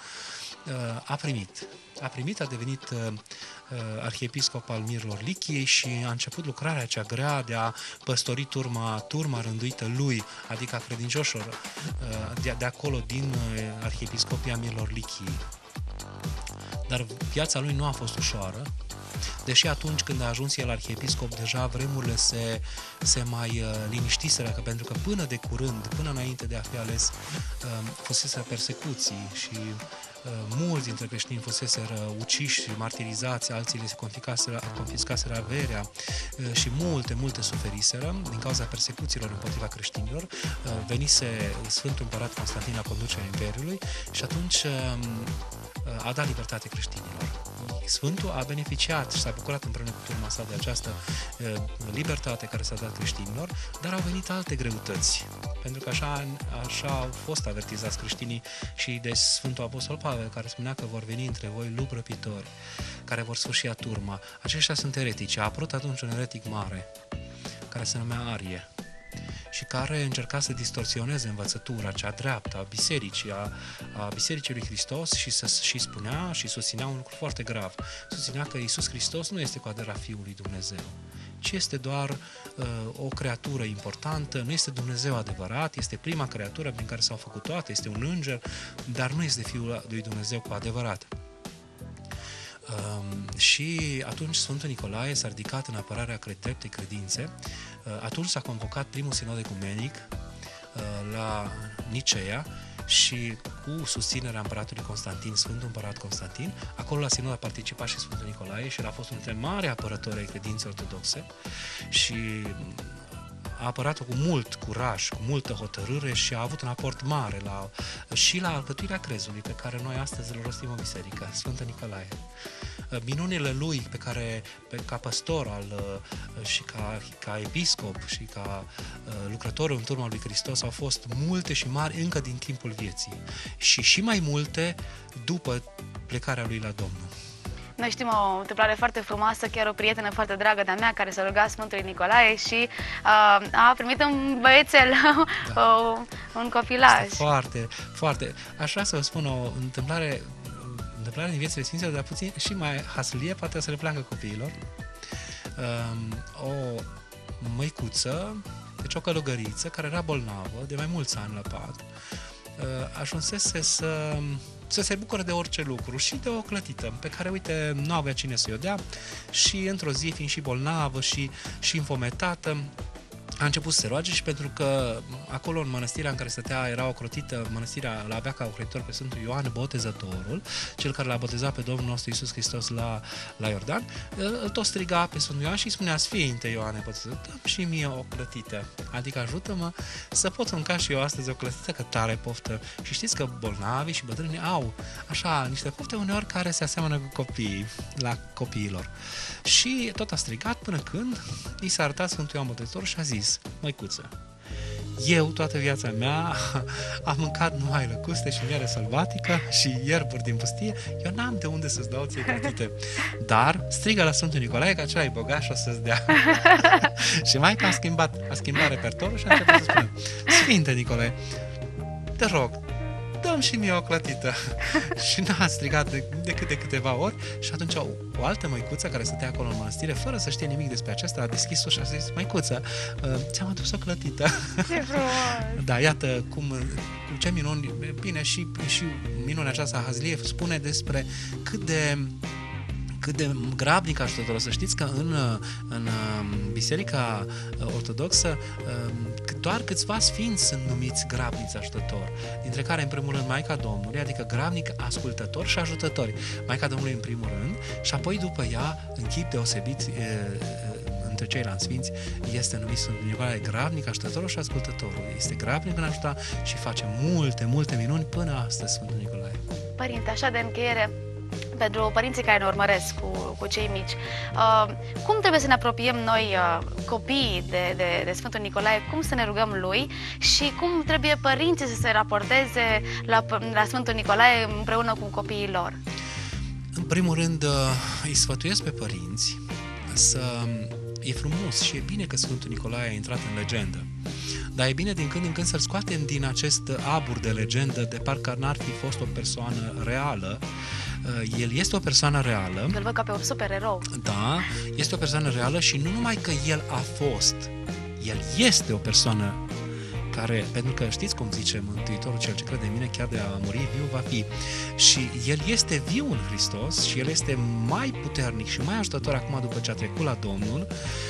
a devenit arhiepiscop al mirilor Lichiei și a început lucrarea cea grea de a păstori turma rânduită lui, adică a credincioșilor de acolo din arhiepiscopia mirilor Lichiei. Dar viața lui nu a fost ușoară, deși atunci când a ajuns el arhiepiscop, deja vremurile se mai liniștiseră, pentru că până de curând, până înainte de a fi ales, fusese persecuții și mulți dintre creștini fuseseră uciși, martirizați, alții le confiscaseră averea și multe suferiseră din cauza persecuțiilor împotriva creștinilor. Venise Sfântul Împărat Constantin la conducerea Imperiului și atunci a dat libertate creștinilor. Sfântul a beneficiat și s-a bucurat împreună cu turma sa de această libertate care s-a dat creștinilor, dar au venit alte greutăți, pentru că așa au fost avertizați creștinii și de Sfântul Apostol Pavel, care spunea că vor veni între voi lupi răpitori, care vor sfârșia turma. Aceștia sunt eretici. A apărut atunci un eretic mare, care se numea Arie, și care încerca să distorsioneze învățătura cea dreaptă a bisericii, a Bisericii lui Hristos și spunea și susținea un lucru foarte grav. Susținea că Iisus Hristos nu este cu adevărat Fiul lui Dumnezeu, ci este doar o creatură importantă, nu este Dumnezeu adevărat, este prima creatură prin care s-au făcut toate, este un înger, dar nu este Fiul lui Dumnezeu cu adevărat. Și atunci Sfântul Nicolae s-a ridicat în apărarea dreptei credințe. Atunci s-a convocat primul sinod ecumenic la Nicea și cu susținerea împăratului Constantin, Sfântul Împărat Constantin. Acolo la sinod a participat și Sfântul Nicolae și el a fost unul dintre mari apărători ai credinței ortodoxe și a apărat-o cu mult curaj, cu multă hotărâre și a avut un aport mare și la alcătuirea crezului pe care noi astăzi îl rostim în biserică, Sfântul Nicolae. Minunile lui ca păstor și ca episcop și ca lucrător în turma lui Hristos au fost multe și mari încă din timpul vieții și mai multe după plecarea lui la Domnul. Noi știm o întâmplare foarte frumoasă, chiar o prietenă foarte dragă de-a mea care s-a rugat Sfântului Nicolae și a primit un băiețel, un copilaj. Foarte. Aș vrea să vă spun o întâmplare din viețile Sfinților, dar puțin și mai haslie, poate să le placă copiilor. O măicuță, deci o călugăriță care era bolnavă de mai mulți ani la pat, ajunsese să se bucure de orice lucru și de o clătită pe care, uite, nu avea cine să-i o dea și într-o zi, fiind și bolnavă și înfometată, a început să se roage și pentru că acolo în mănăstirea în care stătea era ocrotită, mănăstirea l-avea ca ocrotitor pe Sfântul Ioan Botezătorul, cel care l-a botezat pe Domnul nostru Iisus Hristos la Iordan, îl tot striga pe Sfântul Ioan și îi spunea: Sfinte Ioane Botezător, dă și mie o clătită, adică ajută-mă să pot mânca și eu astăzi o clătită, că tare poftă. Și știți că bolnavii și bătrânii au așa niște pofte uneori care se aseamănă cu copiii, la copiilor. Și tot a strigat până când i s-a arătat Sfântul Ioan Botezător și a zis: măicuță, eu toată viața mea am mâncat numai lăcuste și miere sălbatică și ierburi din pustie, eu n-am de unde să-ți dau ție clătite, dar strigă la Sfântul Nicolae că acela e bogat și o să-ți dea. Și maica a schimbat repertoriul și a început să spună: Sfinte Nicolae, te rog, dă-mi și mie o clătită. Și n-a strigat decât de câteva ori și atunci o altă măicuță care stătea acolo în mănăstire, fără să știe nimic despre aceasta, a deschis ușa și a zis: măicuță, ți-am adus o clătită. Ce frumos! Da, iată cum ce minuni, bine, și minunea aceasta hazlie spune despre cât de grabnic ajutorul. Să știți că în Biserica Ortodoxă, cât doar câțiva sfinți sunt numiți grabnici ajutători, dintre care, în primul rând, Maica Domnului, adică grabnic ascultător și ajutători. Maica Domnului în primul rând și apoi după ea, în chip deosebit, între ceilalți sfinți, este numit Sfântul Nicolae grabnic, ajutătorul și ascultătorul. Este grabnic în a ajuta și face multe minuni până astăzi Sfântul Nicolae. Părinte, așa de încheiere, pentru părinții care ne urmăresc cu cei mici, cum trebuie să ne apropiem noi, copiii de Sfântul Nicolae, cum să ne rugăm lui și cum trebuie părinții să se raporteze la Sfântul Nicolae împreună cu copiii lor? În primul rând, îi sfătuiesc pe părinți să... E frumos și e bine că Sfântul Nicolae a intrat în legendă, dar e bine din când în când să-l scoatem din acest abur de legendă de parcă n-ar fi fost o persoană reală. El este o persoană reală. Îl văd ca pe un supererou. Da, este o persoană reală și nu numai că el a fost, el este o persoană care, pentru că știți cum zice Mântuitorul, cel ce crede în mine, chiar de a muri viu va fi. Și el este viu în Hristos și el este mai puternic și mai ajutător acum după ce a trecut la Domnul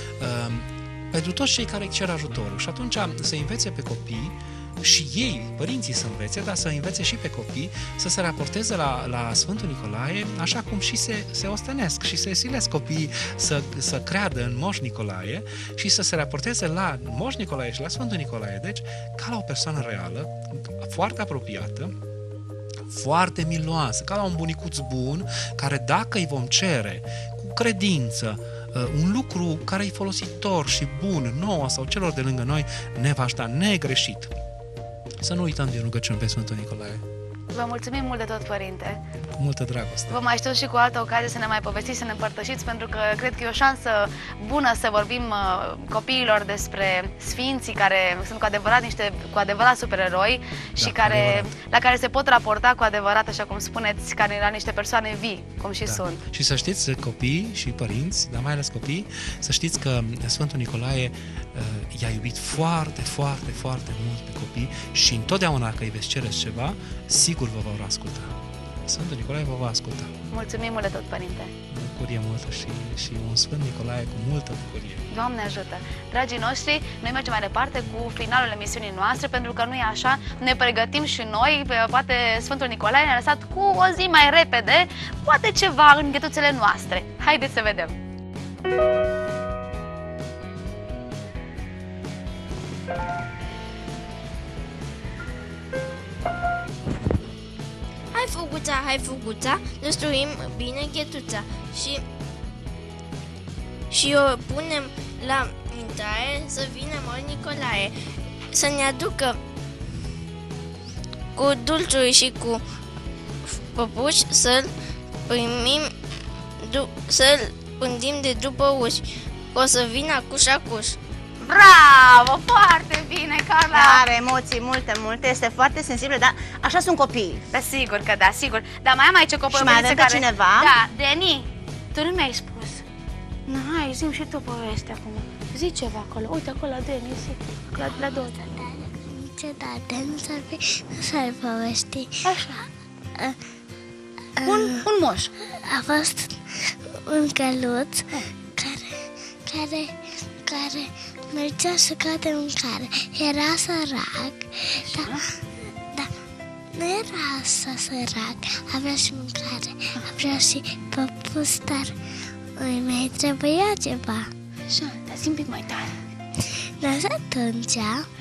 pentru toți cei care cer ajutorul. Și atunci să învețe pe copii și ei, părinții să învețe, dar să învețe și pe copii să se raporteze la Sfântul Nicolae așa cum și se ostenesc și se silesc copiii să creadă în Moș Nicolae și să se raporteze la Moș Nicolae și la Sfântul Nicolae, deci ca la o persoană reală, foarte apropiată, foarte miloasă, ca la un bunicuț bun, care dacă îi vom cere cu credință un lucru care e folositor și bun nouă sau celor de lângă noi, ne va ajuta negreșit. Să nu uităm din rugăciuni pe Sfântul Nicolae. Vă mulțumim mult de tot, Părinte. Cu multă dragoste. Vă mai știu și cu altă ocazie să ne mai povestiți, să ne împărtășiți, pentru că cred că e o șansă bună să vorbim copiilor despre sfinții care sunt cu adevărat supereroi și la care se pot raporta cu adevărat, așa cum spuneți, la niște persoane vii, cum și sunt. Și să știți, copii și părinți, dar mai ales copii, să știți că Sfântul Nicolae i-a iubit foarte mult pe copii și întotdeauna că îi veți cereți ceva, sigur vă vor asculta. Sfântul Nicolae vă va asculta. Mulțumim mult de tot, Părinte. Bucurie multă și un Sfânt Nicolae cu multă bucurie. Doamne ajută! Dragii noștri, noi mergem mai departe cu finalul emisiunii noastre, pentru că nu e așa, ne pregătim și noi, poate Sfântul Nicolae ne-a lăsat cu o zi mai repede, poate ceva în ghetuțele noastre. Haideți să vedem! Hai făguța, lăstruim bine ghetuța și o punem la intrare să vină Moș Nicolae să ne aducă cu dulciuri și cu păpuși să-l primim, să-l pândim de după uși. O să vină acuș. Bravo! Foarte bine, Carla! Are emoții multe, este foarte sensibilă, dar așa sunt copiii. Da, sigur că da, sigur. Dar mai am aici o Și mai avem pe cineva? Da, Deni, tu nu mi-ai spus. Nu, hai, zi-mi și tu povestea acum. Zi ceva acolo, uite acolo, Deni, zi, la două. Niciodată nu s-ar povesti. Așa. Un moș. A fost un căluț care mergea să caute mâncare. Era sărac, dar nu era așa sărac. Avea și mâncare, avea și păpuși, dar îi mai trebuia ceva. Așa, dar zi un pic mai tare. Dar atunci,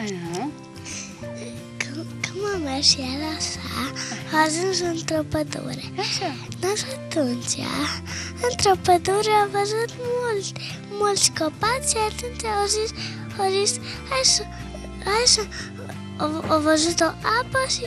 când mă mers și el așa, a ajuns într-o pădure. Așa. Dar atunci, într-o pădure a văzut mulți copaci și atunci au zis, hai să, au văzut o apă și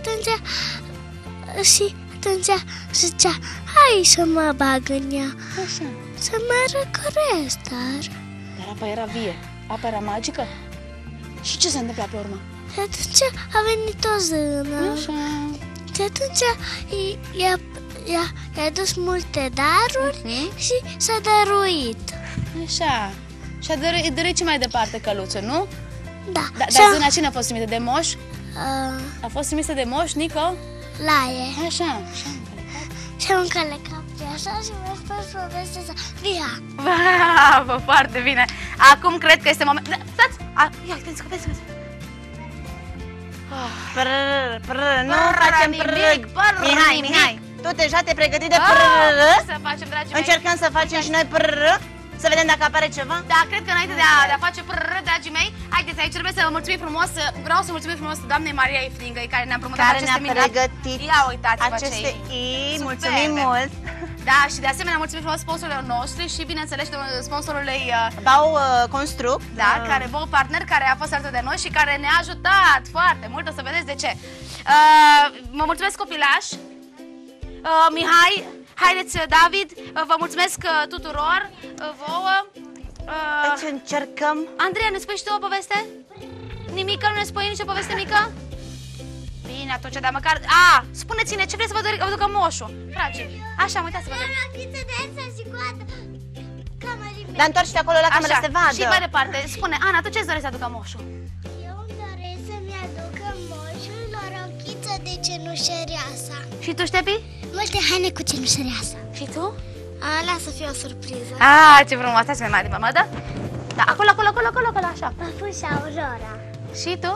atunci zicea, hai să mă bag în ea, Așa. să mă răcoresc, dar Apa era vie, apa era magică. Și ce se întâmpla pe urmă? și atunci a venit o zână. Așa. Și atunci i-a dus multe daruri și s-a dăruit. Așa. Și a dăruit ce mai departe căluțul, nu? Da. Dar zâna cine a fost trimită? De moș? A fost trimisă de moș, Nico? Laie. Așa. Și am încălecat pe așa și mi-a spus povestea asta. Via! Bravo, foarte bine. Acum cred că este moment... Stați! Ia, vezi. Nu facem nimic, Mihai, tu deja te pregătit de Să facem, dragii mei. Încercăm să facem și noi să vedem dacă apare ceva. Da, cred că înainte de a face dragii mei, haideți, aici trebuie să vă mulțumim frumos. Vreau să mulțumim frumos doamnei Maria Efringăi, care ne-a promotat aceste minunate. Care ne-a pregătit Ia uitați-vă aceste cei mulțumim mult. Da, și de asemenea mulțumim frumos sponsorilor noștri și bineînțeles sponsorului Bau Construct. Da, care Bau Partner, care a fost alături de noi și care ne-a ajutat foarte mult, o să vedeți de ce. Mă mulțumesc copilaș, Mihai, haideți David, vă mulțumesc tuturor, vouă. Deci încercăm. Andreea, ne spui și tu o poveste? Nimică, nu ne spui nicio poveste mică? Bine, atunci, dar măcar... Spuneți-ne, ce vreți să vă aducă moșul? Dragii, așa, am uitat să vă aduc. Dar întoarce-te acolo la cameră să te vadă. Și mai departe, spune, Ana, tu ce-ți dorești să aducă moșul? Eu îmi doresc să-mi aducă moșul o rochiță de cenușăreasa. Și tu, Ștepi? Multe haine cu cenușăreasa. Și tu? Lasă să fie o surpriză. Ce frumos, hai să mai mare, mă, da? Da, acolo, așa. Păpușa Aurora. Și tu?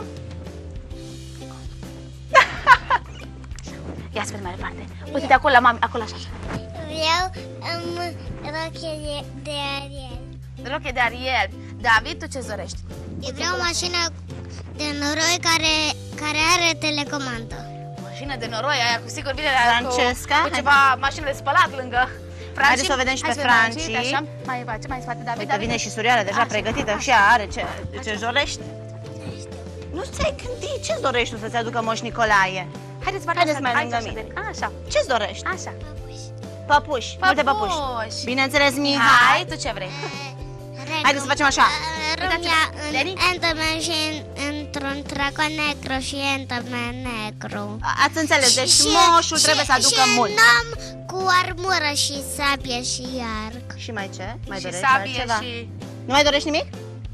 Ia să vedem mai departe. Uite de acolo la mami, acolo așa. Vreau rochie de Ariel. Rochie de Ariel. David, tu ce-ți dorești? Eu vreau o mașină de noroi care are telecomandă. Mașină de noroi, aia cu sigur vine Francesca, cu ceva mașină de spălat lângă. Haideți să o vedem și pe Franci. Așa, mai spate, David. Uite, vine și surioara deja pregătită și ea are ce-și dorești. Nu ți-ai gândit ce-ți dorești tu să-ți aducă Moș Nicolae? Haideți mai lângă mine. Așa. Ce-ți dorești? Așa. Păpuși, multe păpuși. Bineînțeles, Mihai. Hai, tu ce vrei? Haideți să facem așa. Rumia în Enderman și într-un dragon negru și Enderman negru. Ați înțeles, deci moșul trebuie să aducă mult. Și un om cu armură și sabie și arc. Și mai ce? Mai Și dorești sabie altceva? și... Nu mai dorești nimic?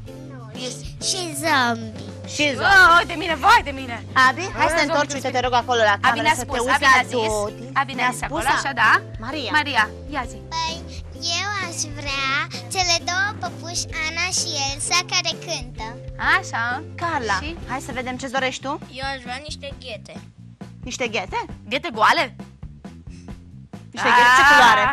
Și zombie. Și zon. Vai de mine! Abi, hai să te întorci, uite, te rog acolo la cameră să te uiți la Dodi. Abi ne-a zis acolo, așa, da? Maria, ia zi. Păi, eu aș vrea cele două păpuși, Ana și Elsa, care cântă. Așa. Carla, Și? hai să vedem ce dorești tu. Eu aș vrea niște ghete. Niște ghete? Ghete goale? Niște ghete, ce culoare?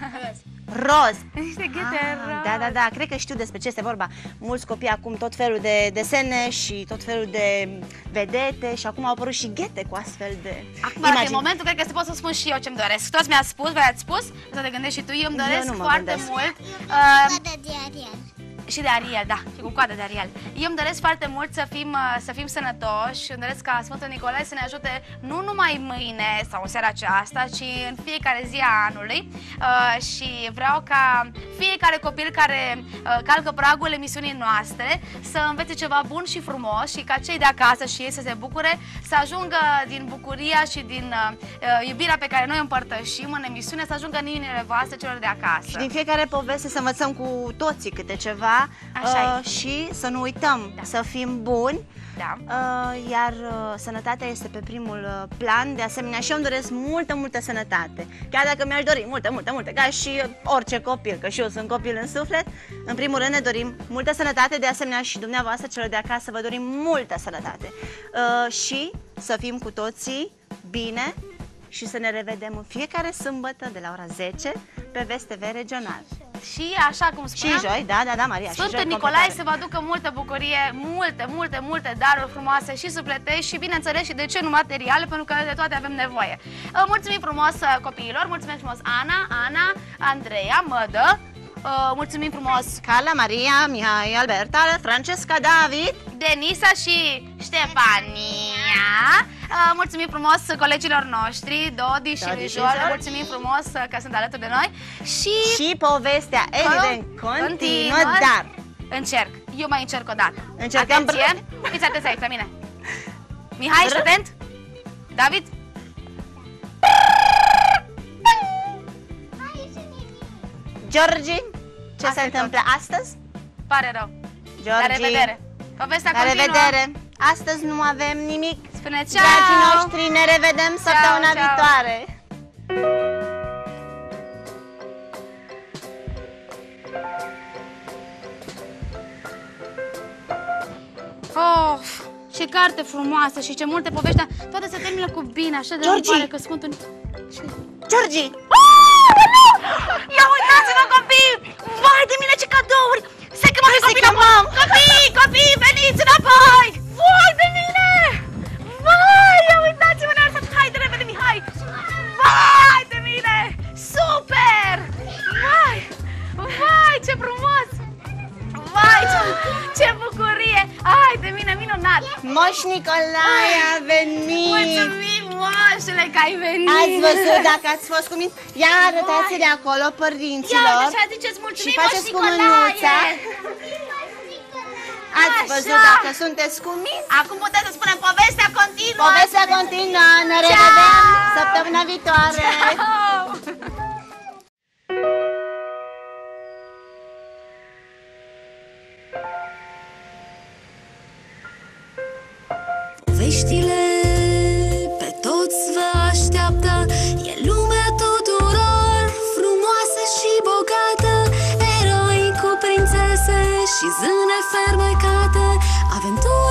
Roz. Niște ghete roz. Da, cred că știu despre ce este vorba. Mulți copii acum tot felul de desene și tot felul de vedete și acum au apărut și ghete cu astfel de Acum, în momentul, cred că pot să spun și eu ce-mi doresc. Toți mi-ați spus, v-ați spus, să te gândești și tu, eu îmi doresc foarte mult. Coada de Ariel. Și de Ariel, da, și cu coadă de Ariel. Eu îmi doresc foarte mult să fim sănătoși, îmi doresc ca Sfântul Nicolae să ne ajute nu numai mâine sau în seara aceasta, ci în fiecare zi a anului și vreau ca fiecare copil care calcă pragul emisiunii noastre să învețe ceva bun și frumos și ca cei de acasă și ei să se bucure, să ajungă din bucuria și din iubirea pe care noi o împărtășim în emisiune, să ajungă în inimile voastre celor de acasă. Și din fiecare poveste să învățăm cu toții câte ceva. Și să nu uităm să fim buni, iar sănătatea este pe primul plan. De asemenea, și eu îmi doresc multă sănătate. Chiar dacă mi-aș dori multă, ca și orice copil, că și eu sunt copil în suflet. În primul rând ne dorim multă sănătate, de asemenea și dumneavoastră, celor de acasă, vă dorim multă sănătate. Și să fim cu toții bine și să ne revedem în fiecare sâmbătă de la ora 10 pe VSTV Regional. Și așa cum spuneam, și joi, da, Maria, Sfântul Nicolae să vă aducă multă bucurie, multe daruri frumoase și sufletești și bineînțeles și de ce nu materiale, pentru că de toate avem nevoie. Mulțumim frumos copiilor, mulțumim frumos Ana, Andreea, Mădă, mulțumim frumos Carla, Maria, Mihai, Alberta, Francesca, David, Denisa și Ștefania. Mulțumim frumos colegilor noștri, Dodi și Lijor, mulțumim frumos că sunt alături de noi. Și povestea, evident, continuă, dar încerc, eu mai încerc o dată. Încercăm. Atenție, fiți atenți aici la mine. Mihai, ești atent? David? Georgi, ce se întâmplă astăzi? Pare rău. Georgi, la revedere. Povestea la continuă. revedere. Astăzi nu avem nimic. Spune ceau. Dragii noștri, ne revedem săptămâna viitoare. Of, ce carte frumoasă și ce multe povești, toate se termină cu bine, așa de îmi pare că Sfântul... Georgi! Ia uitați-vă, copii! Vai de mine, ce cadouri! Se că copii, veniți înapoi! Vai de mine! Vai, ia uitați-vă, ne-a lăsat, hai de repede, Mihai! Vai de mine! Super! Vai, ce frumos! Vai, ce bucurie! Hai de mine, minunat! Moș Nicolae a venit! Mulțumim, moșule, că ai venit! Ați văzut dacă ați fost cu mine? Ia arătați de acolo părinților. Ia, așa ziceți mulțumim, și faceți Moș cu Nicolae! mânuța. Ați Așa. văzut dacă sunteți cu mine? Acum putem să spunem povestea continuă! Povestea continuă, ne revedem săptămâna viitoare! Ciao! Poveștile pe toți vă așteaptă, e lumea tuturor, frumoasă și bogată, eroi cu prințese și zâne fermecate, aventuri